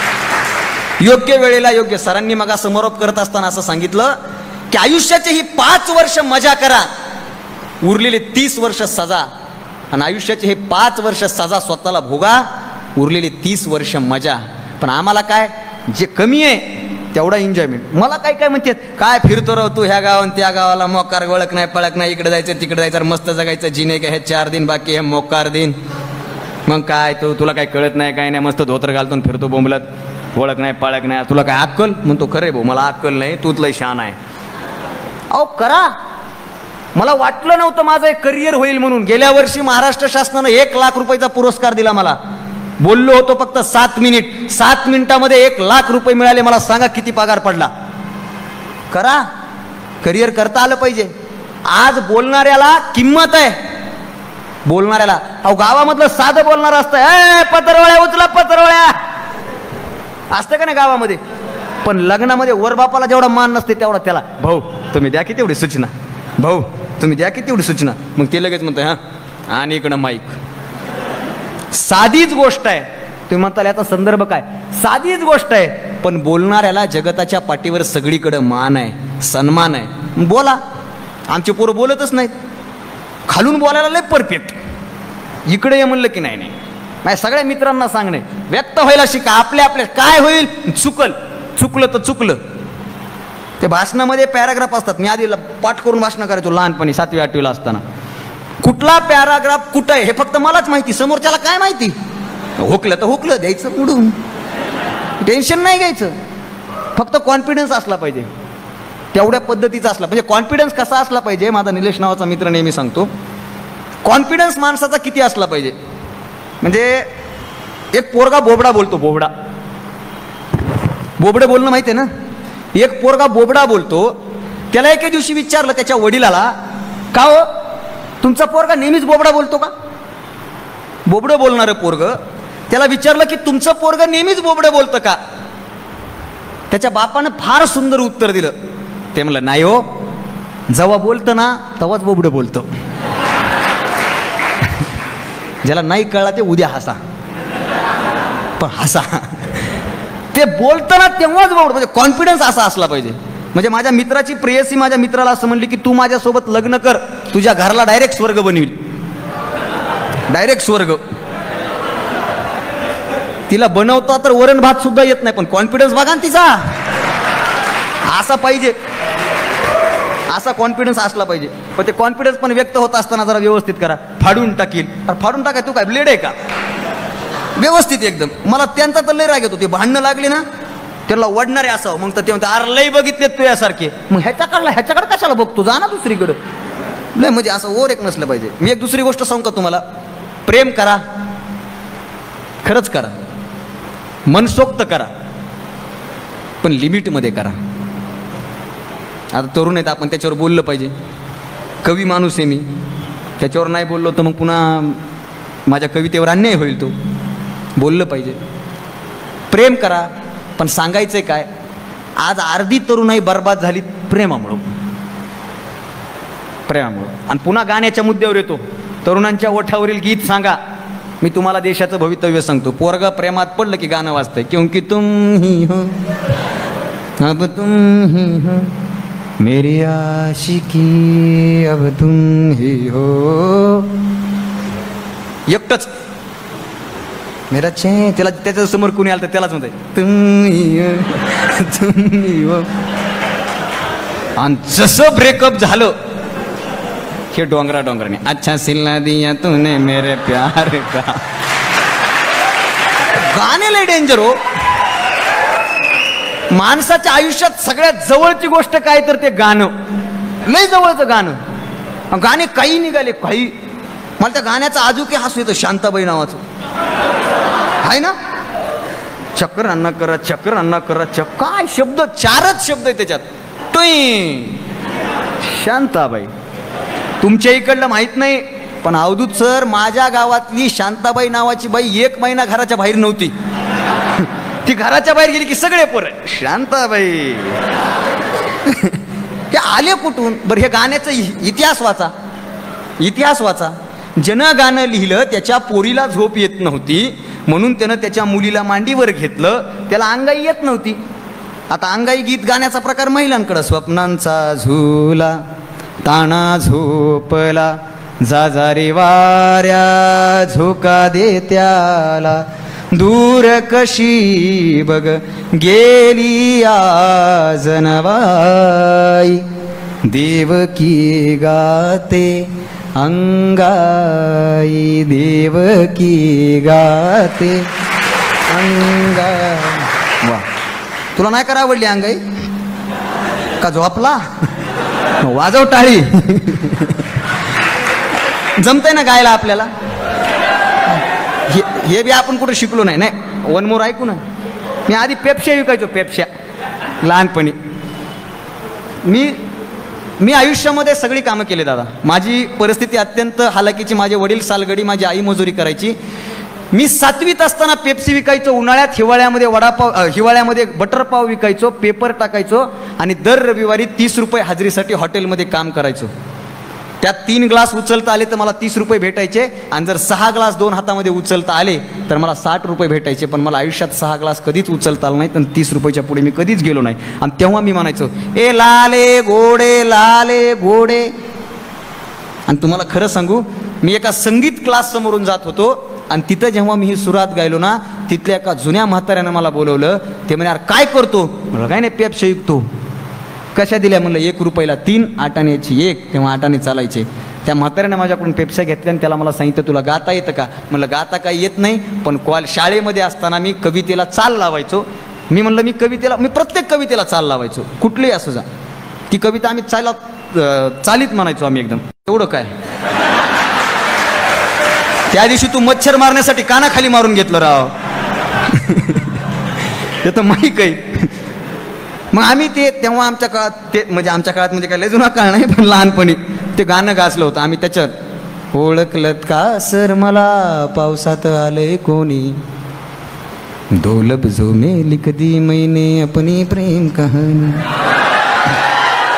योग्य वेळेला योग्य. सरांनी मग समारोप करत असताना असं सांगितलं की आयुष्याचे ही पाच वर्ष मजा करा, उरलेले तीस वर्ष सजा. आणि आयुष्याचे हे पाच वर्ष सजा स्वतःला भोगा, उरलेले तीस वर्ष मजा. पण आम्हाला काय, जे कमी आहे तेवढा एन्जॉयमेंट. मला काय काय म्हणतात, काय फिरतो राव तू ह्या गावान त्या गावाला, मोकार ओळख नाही पळक नाही, इकडे जायचं तिकडे जायचं, मस्त जगायचं, जिने काय हे चार दिन बाकी हे मोकार दिन. मग काय तू, तुला काय कळत नाही काय नाही, मस्त धोतर घालतो फिरतो बोंबलत, ओळख नाही पळक नाही, तुला काय अक्कल. म्हणतो खरे भाऊ मला अक्कल नाही, तूच लय शान आहे. अहो करा. मला वाटलं नव्हतं माझं एक करिअर होईल म्हणून. गेल्या वर्षी महाराष्ट्र शासनानं एक लाख रुपयाचा पुरस्कार दिला मला. बोललो होतो फक्त सात मिनिट, सात मिनिटामध्ये एक लाख रुपये मिळाले. मला सांगा किती पगार पडला. करा, करिअर करता आलं पाहिजे. आज बोलणाऱ्याला किंमत आहे, बोलणाऱ्याला. अहो गावामधलं साधं बोलणार असतं, ए पत्रवळ्या उचला पत्रवळ्या, असतं का नाही गावामध्ये. पण लग्नामध्ये वर बापाला जेवढा मान नसते तेवढा त्याला, भाऊ तुम्ही द्या की तेवढी सूचना, भाऊ तुम्ही द्या की तेवढी सूचना. मग ते लगेच म्हणतोय हा, आणि इकडं माईक. साधीच गोष्ट आहे. तुम्ही म्हणताल याचा संदर्भ काय, साधीच गोष्ट आहे. पण बोलणाऱ्याला जगताच्या पाठीवर सगळीकडे मान आहे, सन्मान आहे. बोला. आमचे पोरं बोलतच नाहीत. खालून बोलायला लय परफेक्ट, इकडे ये म्हणलं की नाही नाही. माझ्या सगळ्या मित्रांना सांगणे, व्यक्त व्हायला शिका. आपल्या आपल्या काय होईल, चुकल, चुकलं तर चुकलं. ते भाषणामध्ये पॅराग्राफ असतात. मी आधी पाठ करून भाषण करायचो लहानपणी, सातवी आठवीला असताना. कुठला पॅराग्राफ कुठं आहे हे फक्त मलाच माहिती, समोरच्याला काय माहिती. हुकलं तर हुकलं, द्यायचं पुढून, टेन्शन नाही घ्यायचं. फक्त कॉन्फिडन्स असला पाहिजे, तेवढ्या पद्धतीचा असला म्हणजे. कॉन्फिडन्स कसा असला पाहिजे, माझा निलेश नावाचा मित्र नेहमी सांगतो, कॉन्फिडन्स माणसाचा किती असला पाहिजे. म्हणजे एक पोरगा बोबडा बोलतो, बोबडा बोबडे बोलणं माहिती आहे ना. एक पोरगा बोबडा बोलतो, त्याला एके दिवशी विचारलं त्याच्या वडिलाला, का हो तुमचा पोरगा नेहमीच बोबडा बोलतो का. बोबडं बोलणारं पोरग त्याला विचारलं की तुमचं पोरग नेहमीच बोबडं बोलतं का. त्याच्या बापानं फार सुंदर उत्तर दिलं. ते म्हणलं नाही हो, जेव्हा बोलतं ना तेव्हाच बोबडं बोलतं. ज्याला नाही कळला ते उद्या हसा, पण हसा. ते बोलतं ना तेव्हाच बोबडं, म्हणजे कॉन्फिडन्स असा असला पाहिजे. म्हणजे माझ्या मित्राची प्रेयसी माझ्या मित्राला असं म्हणली की तू माझ्यासोबत लग्न कर, तुझ्या घराला डायरेक्ट स्वर्ग बनवील, डायरेक्ट स्वर्ग. तिला बनवता तर वरण भात सुद्धा येत नाही, पण कॉन्फिडन्स बघा ना तिचा, असा पाहिजे, असा कॉन्फिडन्स असला पाहिजे. पण ते कॉन्फिडन्स पण व्यक्त होत असताना जरा व्यवस्थित करा. फाडून टाकील, अरे फाडून टाकाय तू काय ब्लेड आहे का? व्यवस्थित एकदम. मला त्यांचा तर लय राग येतो, ते भांडणं लागले ना त्याला वडणारे असावं, मग तर ते म्हणते अरे लय बघितले तू यासारखे, मग ह्याच्याकडला ह्याच्याकडे कशाला बघतो, जा ना दुसरीकडे. लय म्हणजे असं ओर एक नसलं पाहिजे. मी एक दुसरी गोष्ट सांगू का तुम्हाला, प्रेम करा, खरंच करा, मनसोक्त करा, पण लिमिटमध्ये करा. आता तरुण आहेत आपण, त्याच्यावर बोललं पाहिजे. कवी माणूस आहे मी, त्याच्यावर नाही बोललो तर मग पुन्हा माझ्या कवितेवर अन्याय होईल. तो बोललं पाहिजे. प्रेम करा, पण सांगायचंय काय, आज अर्धी तरुणाई बर्बाद झाली प्रेमामुळं, प्रेमामुळं. आणि पुन्हा गाण्याच्या मुद्द्यावर येतो. तरुणांच्या ओठावरील गीत सांगा. मी तुम्हाला देशाचं भवितव्य सांगतो. पोरगा प्रेमात पडलं की गाणं वाजतंय, क्योंकि तुम ही हो अब तुम ही हो मेरी आशिकी अब तुम ही हो. एकटच मेरा चे त्याला त्याच्या समोर कुणी आलं तर त्यालाच म्हणताय तुम्ही हो, तुम्ही हो. आणि जसं ब्रेकअप झालं हे डोंगरा डोंगराने अच्छा सिल्ला दिया तूने मेरे प्यार का. गाणे लय डेंजर हो. माणसाच्या आयुष्यात सगळ्यात जवळची गोष्ट काय तर ते गाणं, लय जवळचं गाणं. गाणे काही निघाले काही. मला त्या गाण्याचा आजूके हसू येतं, शांताबाई नावाचं आहे ना, चक्र अन्ना करा चक्र अन्ना करा चक, काय शब्द, चारच शब्द आहे त्याच्यात. टुई शांताबाई. तुमच्या इकडलं माहित नाही, पण अवधूत सर, माझ्या गावातली शांताबाई नावाची बाई एक महिना घराच्या बाहेर नव्हती. ती घराच्या बाहेर गेली की सगळे पोरं शांताबाई. हे आले कुठून बरं? हे गाण्याचा इतिहास वाचा, इतिहास वाचा. ज्यानं गाणं लिहिलं त्याच्या पोरीला झोप येत नव्हती, म्हणून त्यानं त्याच्या मुलीला मांडीवर घेतलं. त्याला अंगाई येत नव्हती. आता अंगाई गीत गाण्याचा प्रकार महिलांकडं. स्वप्नांचा झुला ताणा झोपला जा जा रे वाऱ्या झोका दे त्याला, दूर कशी बघ गेली आज नवाई, देवकी गाते अंगाई, देवकी गाते अंगाई. वा, तुला नाही करा आवडली अंगाई का? झोपला वाजव टाळी. जमतंय ना गायला आपल्याला. हे, हे बी आपण कुठं शिकलो नाही. नाही वन मोर ऐकू ना. मी आधी पेप्स्या विकायचो, पेप्स्या लहानपणी. मी मी आयुष्यामध्ये सगळी कामं केली दादा. माझी परिस्थिती अत्यंत हालाकीची. माझे वडील सालगडी, माझी आई मजुरी करायची. मी सातवीत असताना पेप्सी विकायचो. उन्हाळ्यात, हिवाळ्यामध्ये वडापाव, हिवाळ्यामध्ये बटरपाव विकायचो, पेपर टाकायचो आणि दर रविवारी तीस रुपये हाजरीसाठी हॉटेलमध्ये काम करायचो. त्यात तीन ग्लास उचलता आले तर मला तीस रुपये भेटायचे, आणि जर सहा ग्लास दोन हातामध्ये उचलता आले तर मला साठ रुपये भेटायचे. पण मला आयुष्यात सहा ग्लास कधीच उचलता आलं नाही, तर तीस रुपयाच्या पुढे मी कधीच गेलो नाही. आणि तेव्हा मी म्हणायचो ए लाले घोडे लाले घोडे. आणि तुम्हाला खरं सांगू, मी एका संगीत क्लास समोरून जात होतो, आणि तिथं जेव्हा मी ही सुरात गायलो ना, तिथल्या एका जुन्या म्हाताऱ्यानं मला बोलवलं. ते म्हणे यार काय करतो? मला काय नाही, पेप्सी विकतो. कशा दिल्या म्हणलं? एक रुपयाला तीन, आटाण्याची एक. तेव्हा आटाने चालायचे. त्या म्हाताऱ्याने माझ्याकडून पेप्स्या घेतल्या आणि त्याला मला सांगितलं तुला गाता येतं का? म्हणलं गाता काही येत नाही, पण कॉल शाळेमध्ये असताना मी कवितेला चाल लावायचो. मी म्हणलं मी कवितेला, मी प्रत्येक कवितेला चाल लावायचो, कुठलीही असू जा. ती कविता आम्ही चाला चालीत म्हणायचो आम्ही एकदम. एवढं काय, त्या दिवशी तू मच्छर मारण्यासाठी कानाखाली मारून घेतलं राव. ते तर माहीत आहे. मग आम्ही ते तेव्हा आमच्या काळात, ते म्हणजे आमच्या काळात म्हणजे काय लय जुना काळ नाही, पण लहानपणी ते गाणं गाजलं होतं आम्ही. त्याच्यात ओळखलत का सर मला पावसात आलंय कोणी, दो लफ्जों में लिख दी मैंने अपनी प्रेम कहानी.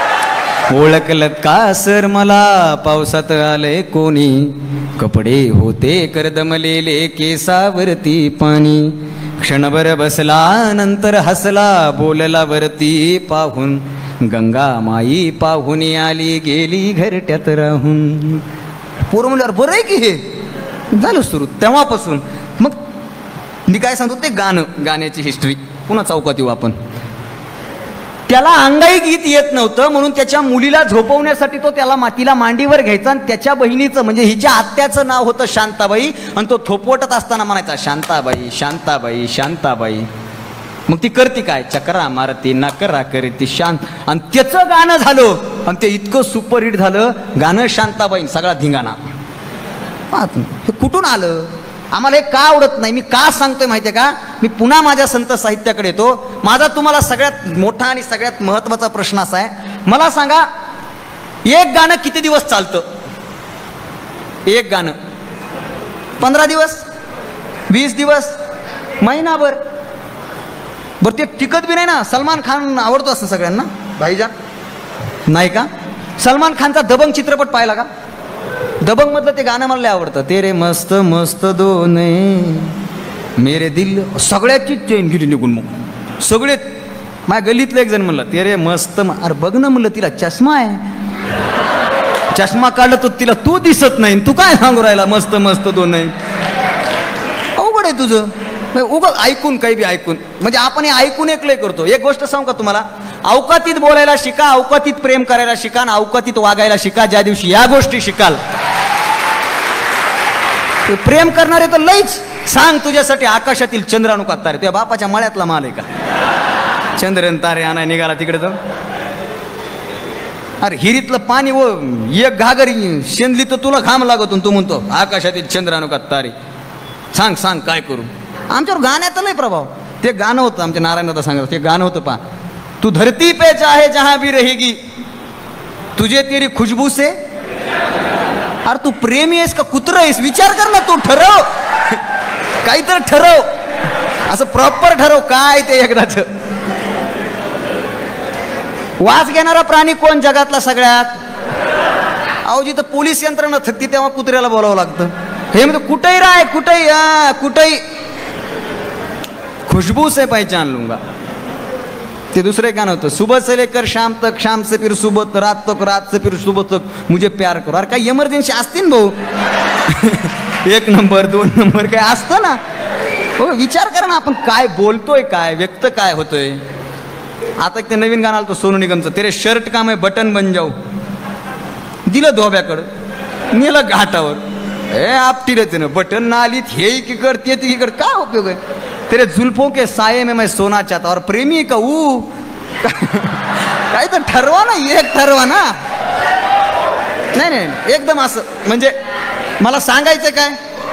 ओळखलं का सर मला पावसात आले कोणी, कपडे होते करदमलेले केसावरती पाणी, क्षणभर बसला नंतर हसला बोलला वरती पाहून, गंगा माई पाहून आली गेली घरट्यात राहून. पोरं म्हणल्यावर बरं आहे की हे झालं सुरू. तेव्हापासून मग मी काय सांगतो ते गाणं, गाण्याची हिस्ट्री पुन्हा चौकात येऊ आपण. त्याला अंगाई गीत येत नव्हतं म्हणून त्याच्या मुलीला झोपवण्यासाठी तो त्याला मातीला मांडीवर घ्यायचा आणि त्याच्या बहिणीचं म्हणजे हिच्या आत्याचं नाव होतं शांताबाई आणि तो थोपवटत असताना म्हणायचा शांताबाई शांताबाई शांताबाई. मग ती करती काय, चक्रा मारती नकरा करती शांत. आणि त्याचं गाणं झालं आणि ते इतकं सुपरहिट झालं गाणं शांताबाई, सगळा धिंगाणा. हे कुठून आलं, आम्हाला हे का आवडत नाही, मी का सांगतोय माहितीये का. मी पुन्हा माझ्या संत साहित्याकडे येतो. माझा तुम्हाला सगळ्यात मोठा आणि सगळ्यात महत्वाचा प्रश्न असा आहे, मला सांगा एक गाणं किती दिवस चालतं. एक गाणं पंधरा दिवस, वीस दिवस, महिनाभर. बरं ते टिकत बी नाही ना. सलमान खान आवडतो असं सगळ्यांना भाईजान, नाही का. सलमान खानचा दबंग चित्रपट पाहिला का. दबंग मधलं ते गाणं मला आवडतं, तेरे मस्त मस्त दोने मेरे दिल. सगळ्याची चेन गेली निघून. मग सगळे माझ्या गल्लीतलं एक जण म्हणलं तेरे मस्त, अरे बघ ना म्हणलं तिला चष्मा आहे, चष्मा काढला तो तिला तू दिसत नाही, तू काय सांगू राहिला मस्त मस्त दोन आहे. अवघड आहे तुझं. उग ऐकून काही बी ऐकून म्हणजे आपण हे ऐकून एक लय करतो. एक गोष्ट सांगू का तुम्हाला, अवकातीत बोलायला शिका, अवकातीत प्रेम करायला शिका आणि अवकातीत वागायला शिका. ज्या दिवशी या गोष्टी शिकाल, प्रेम करणारे तर लईच. सांग तुझ्यासाठी आकाशातील चंद्र आणू का तारे, तुझ्या बापाच्या मळ्यातला माल आहे का चंद्रन तारे आणाय निघाला तिकडे तर. अरे हिरीतलं पाणी व एक घागरी शेंदली तर तुला घाम लागतो, तू म्हणतो आकाशातील चंद्र आणू का तारे. सांग सांग काय करू. आमच्यावर गाण्याचा नाही प्रभाव. ते गाणं होतं आमच्या नारायण दादा सांगत, ते गाणं होतं पा, तू धरती पे चाहे जहां भी रहेगी तुझे तेरी खुशबू से. अरे तू प्रेमी आहेस का कुत्र आहेस, विचार कर ना. तू ठरव, काहीतरी ठरव, असं प्रॉपर ठरव काय ते एकदाच. वास घेणारा प्राणी कोण जगातला सगळ्यात. अहो जिथं पोलीस यंत्रणा थकती तेव्हा कुत्र्याला बोलावं लागतं. हे म्हणजे कुठेही राय, कुठेही कुठेही खुशबू से पहचान लूंगा. ते दुसरे गाणं होतं, सुबह से लेकर शाम तक, शाम से फिर सुबह तक, रात तक, रात से फिर सुबह तक मुझे प्यार करो. अरे काही इमर्जन्सी असते ना भाऊ. एक नंबर दोन नंबर काय असतं ना. हो विचार करा ना, आपण काय बोलतोय, काय व्यक्त काय होतोय. आता ते नवीन गाणं आलं सोनू निगमचं, तेरे शर्ट का मैं बटन बन जाऊ. दिलं धोब्याकडं, नेलं घाटावर, हे आपटी रहते ना बटन ना आली हे इकडे ते तिकडे, काय उपयोग आहे. तेरे जुल्फों के साये में मैं सोना चाहता. और प्रेमी का ऊ काही तर ठरवा ना, एक ठरवा ना. नाही नाही एकदम असं म्हणजे मला सांगायचं काय,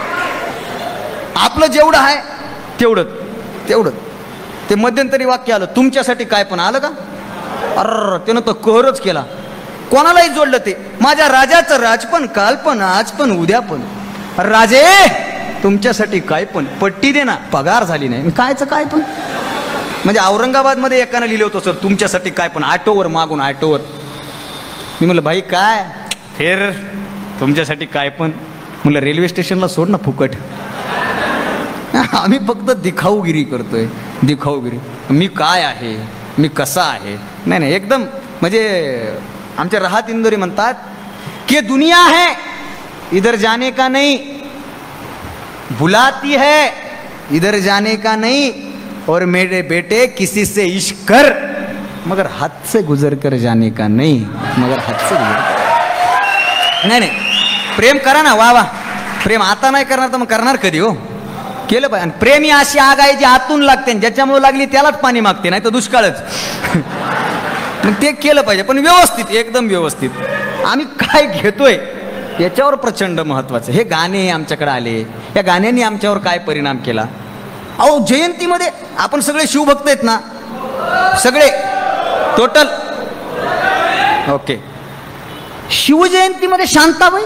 आपलं जेवढं आहे तेवढं तेवढं. ते मध्यंतरी वाक्य आलं, तुमच्यासाठी काय पण आलं का. अर त्यानं तो कहरच केला, कोणालाही जोडलं ते. माझ्या राजाचं राज पण, काल पण, आज पण, उद्या पण. राजे तुमच्यासाठी काय पण, पट्टी दे ना, पगार झाली नाही. कायचं काय पण म्हणजे औरंगाबाद मध्ये एकानं लिहिलं होतं सर तुमच्यासाठी काय पण, ऑटोवर मागून ऑटोवर. मी म्हणलं भाई काय फेर तुमच्यासाठी काय पण. म्हणलं रेल्वे स्टेशनला सोड ना फुकट. आम्ही फक्त दिखाऊगिरी करतोय, दिखाऊगिरी. मी काय आहे, मी कसा आहे. नाही नाही एकदम म्हणजे आमच्या राहत इंदोरी म्हणतात की दुनिया है इधर जाने का नहीं, बुलाती है इधर जाने का नहीं. और मेरे बेटे किसी से इश्क कर मगर हद से गुजर कर जाने का नहीं. मगर हद से गुजर नाही नाही प्रेम करा ना. वा वा प्रेम आता नाही करणार तर मग करणार कधी हो. केलं पाहिजे. प्रेम ही अशी आग आहे जी आतून लागते, ज्याच्यामुळे लागली त्यालाच पाणी मागते, नाही तर दुष्काळच. मग ते केलं पाहिजे पण व्यवस्थित, एकदम व्यवस्थित. आम्ही काय घेतोय याच्यावर प्रचंड महत्वाचं. हे गाणे आमच्याकडे आले, या गाण्यांनी आमच्यावर काय परिणाम केला. अहो जयंतीमध्ये आपण सगळे शिवभक्त आहेत ना, सगळे टोटल ओके. शिवजयंतीमध्ये शांताबाई,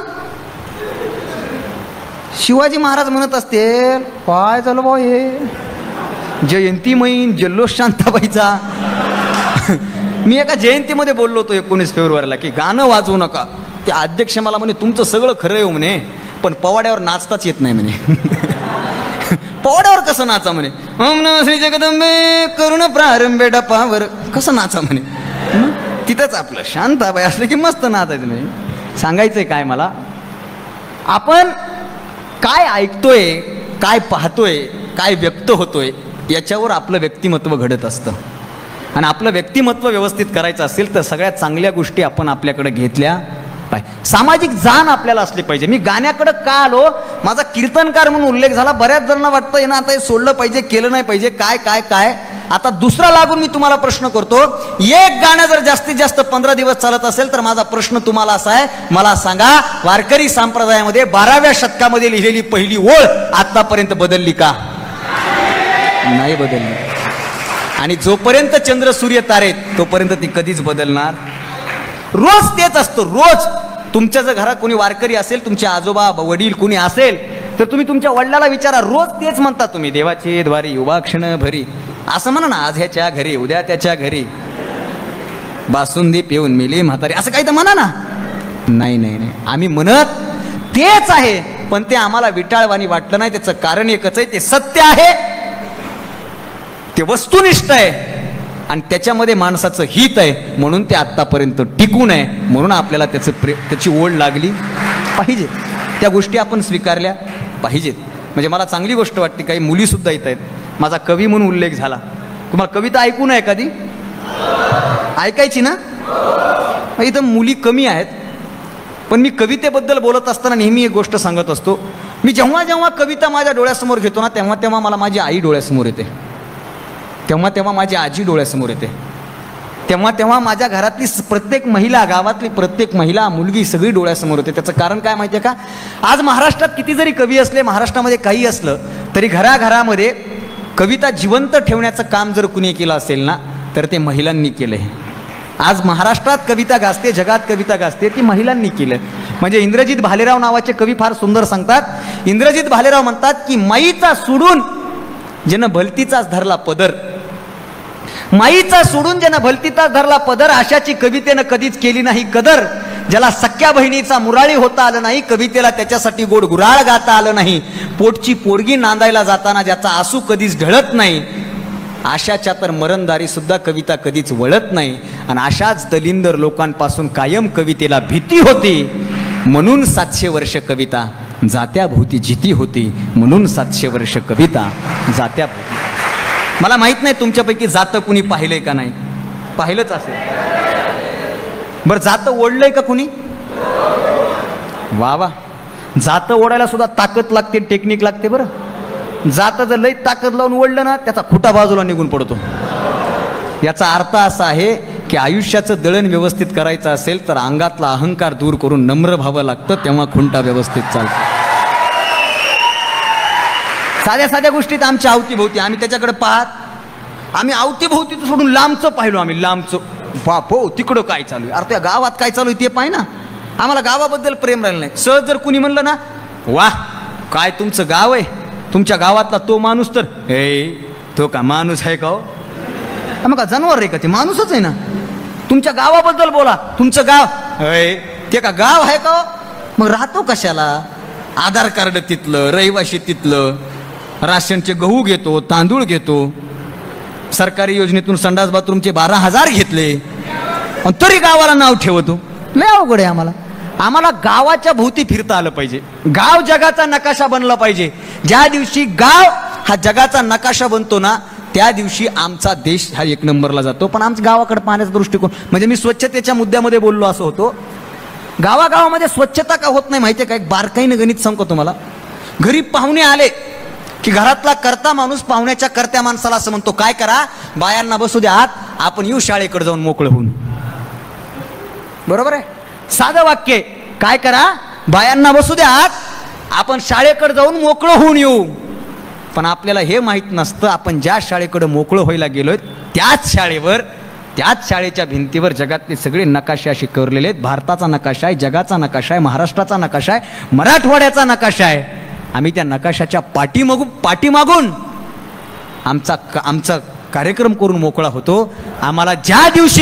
शिवाजी महाराज म्हणत असते काय झालं भाऊ हे जयंती मैन जल्लोष शांताबाईचा. मी एका जयंतीमध्ये बोललो होतो एकोणीस फेब्रुवारीला की गाणं वाजवू नका. ते अध्यक्ष मला म्हणे तुमचं सगळं खरं आहे म्हणे, पण पवाड्यावर नाचताच येत नाही म्हणे. पवाड्यावर कसं नाचा म्हणे, ओम नमः श्री जगदंबे करुण प्रारंभे डपावर कसं नाचा म्हणे. तिथंच आपलं शांताबाई असलं की मस्त नाचायचं म्हणे. सांगायचंय काय मला, आपण काय ऐकतोय, काय पाहतोय, काय व्यक्त होतोय याच्यावर आपलं व्यक्तिमत्व घडत असतं. आणि आपलं व्यक्तिमत्व व्यवस्थित करायचं असेल तर सगळ्यात चांगल्या गोष्टी आपण आपल्याकडे घेतल्या पाहिजे. सामाजिक जाण आपल्याला असली पाहिजे. मी गाण्याकडे का आलो, माझा कीर्तनकार म्हणून उल्लेख झाला. बऱ्याच जणांना वाटतं ना आता हे सोडलं पाहिजे, केलं नाही पाहिजे, काय काय काय. आता दुसरा लागून मी तुम्हाला प्रश्न करतो, एक गाणं जर जास्तीत जास्त पंधरा दिवस चालत असेल तर माझा प्रश्न तुम्हाला असा आहे, मला सांगा वारकरी संप्रदायामध्ये बाराव्या शतकामध्ये लिहिलेली पहिली ओळ आतापर्यंत बदलली का? नाही बदलली. आणि जोपर्यंत चंद्र सूर्य तारे तोपर्यंत ती कधीच बदलणार. रोज तेच असतं. रोज तुमच्या जर घरात कोणी वारकरी असेल, तुमचे आजोबा वडील कोणी असेल तर तुम्ही तुमच्या वडिलाला विचारा, रोज तेच म्हणता तुम्ही, देवाचे द्वारी उभा क्षण भरी. असं म्हणा ना, आज ह्याच्या घरी उद्या त्याच्या घरी बासुंदी पिऊन मिली म्हातारी, असं काही तर म्हणा ना. नाही नाही नाही, आम्ही म्हणत तेच आहे, पण ते आम्हाला विटाळवाणी वाटलं नाही. त्याचं कारण एकच आहे, ते सत्य आहे, ते वस्तुनिष्ठ आहे आणि त्याच्यामध्ये माणसाचं हित आहे, म्हणून ते आत्तापर्यंत टिकून आहे. म्हणून आपल्याला त्याचं प्रे त्याची ओढ लागली पाहिजे. त्या गोष्टी आपण स्वीकारल्या पाहिजेत. म्हणजे मला चांगली गोष्ट वाटते, काही मुलीसुद्धा येत आहेत. माझा कवी म्हणून उल्लेख झाला. तुम्हाला कविता ऐकू नये कधी? ऐकायची ना? इथं मुली कमी आहेत, पण मी कवितेबद्दल बोलत असताना नेहमी एक गोष्ट सांगत असतो. मी जेव्हा जेव्हा कविता माझ्या डोळ्यासमोर घेतो ना, तेव्हा तेव्हा मला माझी आई डोळ्यासमोर येते, तेव्हा तेव्हा माझी आजी डोळ्यासमोर येते, तेव्हा तेव्हा माझ्या घरातली प्रत्येक महिला, गावातली प्रत्येक महिला, मुलगी सगळी डोळ्यासमोर होते. त्याचं कारण काय माहिती आहे का? आज महाराष्ट्रात किती जरी कवी असले, महाराष्ट्रामध्ये काही असलं तरी घराघरामध्ये कविता जिवंत ठेवण्याचं काम जर कुणी केलं असेल ना, तर ते महिलांनी केलं आहे. आज महाराष्ट्रात कविता गाजते, जगात कविता गाजते, ती महिलांनी केलं. म्हणजे इंद्रजित भालेराव नावाचे कवी फार सुंदर सांगतात. इंद्रजित भालेराव म्हणतात की माईचा सोडून ज्यानं भलतीचाच धरला पदर, माईचा सोडून ज्यानं भलतीचाच धरला पदर, अशाची कवितेनं कधीच केली नाही कदर. ज्याला सख्या बहिणीचा मुराळी होता आलं नाही, कवितेला त्याच्यासाठी गोड गुराळ गाता आलं नाही. पोटची पोरगी नांदायला जाताना ज्याचा आसू कधीच ढळत नाही, अशाच्या तर मरणदारी सुद्धा कविता कधीच वळत नाही. आणि अशाच दलिंदर लोकांपासून कायम कवितेला भीती होती, म्हणून सातशे वर्ष कविता जात्या भोवती जिती होती. म्हणून सातशे वर्ष कविता जात्या भोवती. मला माहित नाही तुमच्यापैकी जातं कुणी पाहिलंय का नाही, पाहिलंच असेल. बरं, जातं ओढलंय का कुणी? वा वा. जातं ओढायला सुद्धा ताकद लागते, टेक्निक लागते. बरं, जातं जर लई ताकद लावून ओढलं ना, त्याचा खुटा बाजूला निघून पडतो. याचा अर्थ असा आहे की आयुष्याचं दळण व्यवस्थित करायचं असेल तर अंगातला अहंकार दूर करून नम्र व्हावं लागतं, तेव्हा खुंटा व्यवस्थित चालतो. साध्या साध्या गोष्टीत आमच्या अवतीभोवती आम्ही त्याच्याकडे पाहत, आम्ही अवतीभोवती सोडून लांबचं पाहिलो. आम्ही लांबचं, बाप हो तिकडं काय चालू आहे, अरे त्या गावात काय चालू आहे ते पाहि ना. आम्हाला गावाबद्दल प्रेम राहिलं नाही. सहज जर कुणी म्हणलं ना, वा काय तुमचं गाव आहे, तुमच्या गावातला तो माणूस, तर हे तो का माणूस आहे का? मग का जनावर आहे का ते? माणूसच आहे ना. तुमच्या गावाबद्दल बोला, तुमचं गाव ते का गाव आहे का? मग राहतो कशाला? आधार कार्ड तिथलं, रहिवाशी तिथलं, राशनचे गहू घेतो, तांदूळ घेतो, सरकारी योजनेतून संडास बाथरूमचे बारा हजार घेतले, तरी गावाला नाव ठेवतो. लय अवघड आहे आम्हाला. आम्हाला गावाच्या भोवती फिरता आलं पाहिजे. गाव जगाचा नकाशा बनला पाहिजे. ज्या दिवशी गाव हा जगाचा नकाशा बनतो ना, त्या दिवशी आमचा देश हा एक नंबरला जातो. पण आमच्या गावाकडे पाहण्याचा दृष्टिकोन, म्हणजे मी स्वच्छतेच्या मुद्द्यामध्ये बोललो असं होतो. गावागावामध्ये स्वच्छता का होत नाही माहितीये का? एक बारकाईनं गणित सांगतो तुम्हाला. घरी पाहुणे आले की घरातला करता माणूस पाहुण्याच्या करत्या माणसाला असं म्हणतो, काय करा, बायांना बसू द्या आत, आपण येऊ शाळेकडे जाऊन मोकळं होऊन. बरोबर आहे? साधं वाक्य. काय करा, बायांना बसू द्या आत, आपण शाळेकडे जाऊन मोकळं होऊन येऊ. पण आपल्याला हे माहित नसतं, आपण ज्या शाळेकडे मोकळं व्हायला गेलोय त्याच शाळेवर, त्याच शाळेच्या भिंतीवर जगातले सगळे नकाशे असे कोरलेले आहेत. भारताचा नकाशा आहे, जगाचा नकाशा आहे, महाराष्ट्राचा नकाशा आहे, मराठवाड्याचा नकाशा आहे. आम्ही त्या नकाशाच्या पाठीमागून पाठीमागून आमचा आमचा कार्यक्रम करून मोकळा होतो. आम्हाला ज्या दिवशी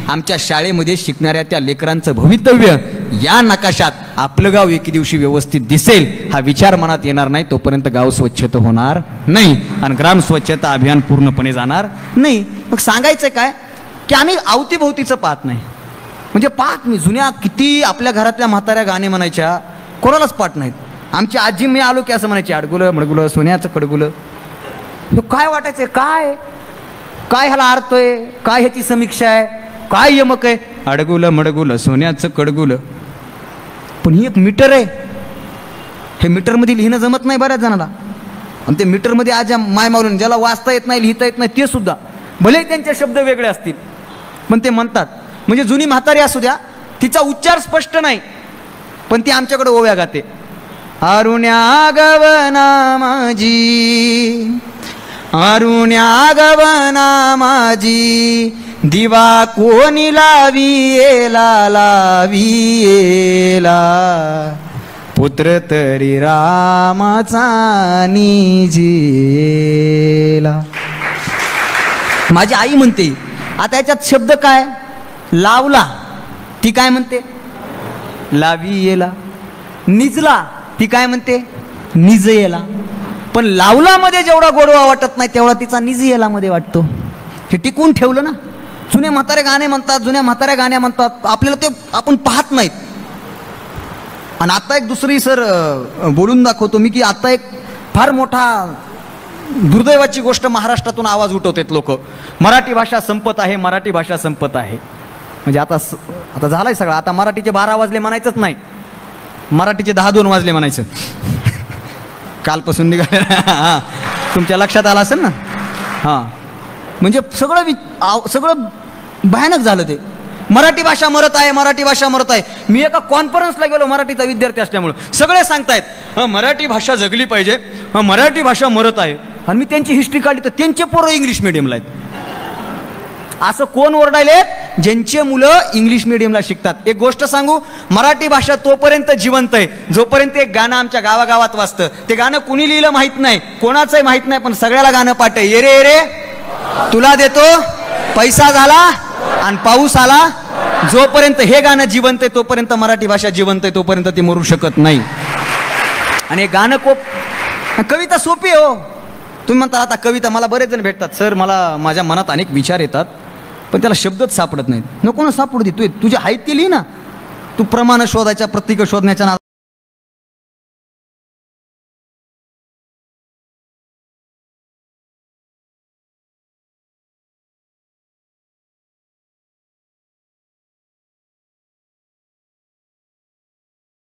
आमच्या शाळेमध्ये शिकणाऱ्या त्या लेकरांचं भवितव्य या नकाशात आपलं गाव एके दिवशी व्यवस्थित दिसेल हा विचार मनात येणार नाही तोपर्यंत गाव स्वच्छता होणार नाही आणि ग्राम स्वच्छता अभियान पूर्णपणे जाणार नाही. मग सांगायचं काय की आम्ही अवतीभोवतीचं पाहत नाही. म्हणजे पाहत मी जुन्या किती आपल्या घरातल्या म्हाताऱ्या गाणे म्हणायच्या कोणालाच पाहत नाहीत. आमची आजी मी आलो की असं म्हणायची अडगुलं मडगुलं सोन्याचं कडगुलं. काय वाटायचं काय काय ह्याला अर्थ आहे काय ह्याची समीक्षा आहे काय यमक आहे अडगुलं मडगुलं सोन्याचं कडगुलं. पण ही एक मीटर आहे. हे मीटरमध्ये लिहिणं जमत नाही बऱ्याच जणाला. आणि ते मीटरमध्ये आज माय मावलं ज्याला वाचता येत नाही लिहिता येत नाही ते सुद्धा भले त्यांचे शब्द वेगळे असतील पण ते म्हणतात. म्हणजे जुनी म्हातारी असू द्या तिचा उच्चार स्पष्ट नाही पण ती आमच्याकडे ओव्या गाते. अरुण्या गवना माझी अरुण्या गवना माझी दिवा कोणी लावियेला लावियेला पुत्र तरी रामाचा निजेला. माझी आई म्हणते. आता याच्यात शब्द काय लावला ती काय म्हणते लावियेला. निजला ती काय म्हणते निजयेला. पण लावला मध्ये जेवढा गोडवा वाटत नाही तेवढा तिचा निजयेला मध्ये वाटतो. हे टिकून ठेवलं ना. जुने म्हातारे गाणे म्हणतात जुन्या म्हाताऱ्या गाण्या म्हणतात आपल्याला ते आपण पाहत नाहीत. आणि आता एक दुसरी सर बोलून दाखवतो मी की आता एक फार मोठा दुर्दैवाची गोष्ट महाराष्ट्रातून आवाज उठवतात लोक. मराठी भाषा संपत आहे मराठी भाषा संपत आहे. म्हणजे आता आता झालाय सगळं. आता मराठीचे बारा वाजले म्हणायचंच नाही मराठीचे दहा दोन वाजले म्हणायचं. कालपासून निघाले तुमच्या लक्षात आलं असेल ना. हां म्हणजे सगळं सगळं भयानक झालं ते. मराठी भाषा मरत आहे मराठी भाषा मरत आहे. मी एका कॉन्फरन्सला गेलो मराठीचा विद्यार्थी असल्यामुळं सगळे सांगतायत मराठी भाषा जगली पाहिजे मराठी भाषा मरत आहे. आणि मी त्यांची हिस्ट्री काढली तर त्यांचे पोरं इंग्लिश मिडियमला आहेत. असं कोण ओरडायले ज्यांचे मुलं इंग्लिश मिडियमला शिकतात. एक गोष्ट सांगू मराठी भाषा तोपर्यंत जिवंत आहे जोपर्यंत एक गाणं आमच्या गावागावात वाजतं. ते गाणं कुणी लिहिलं माहित नाही कोणाचंही माहित नाही पण सगळ्याला गाणं पाठ आहे. ये रे ये रे तुला देतो पैसा झाला आणि पाऊस आला. जोपर्यंत हे गाणं जिवंत आहे तोपर्यंत मराठी भाषा जिवंत आहे तोपर्यंत ती मरू शकत नाही. आणि हे गाणं कोप कविता सोपी आहे हो. तुम्ही म्हणता आता कविता मला बरेच जण भेटतात सर मला माझ्या मनात अनेक विचार येतात पण त्याला शब्दच सापडत नाहीत. नको ना सापडू दे तू तुझ्या आहेत ते लिही ना. तू प्रमाण शोधायच्या प्रतीक शोधण्याच्या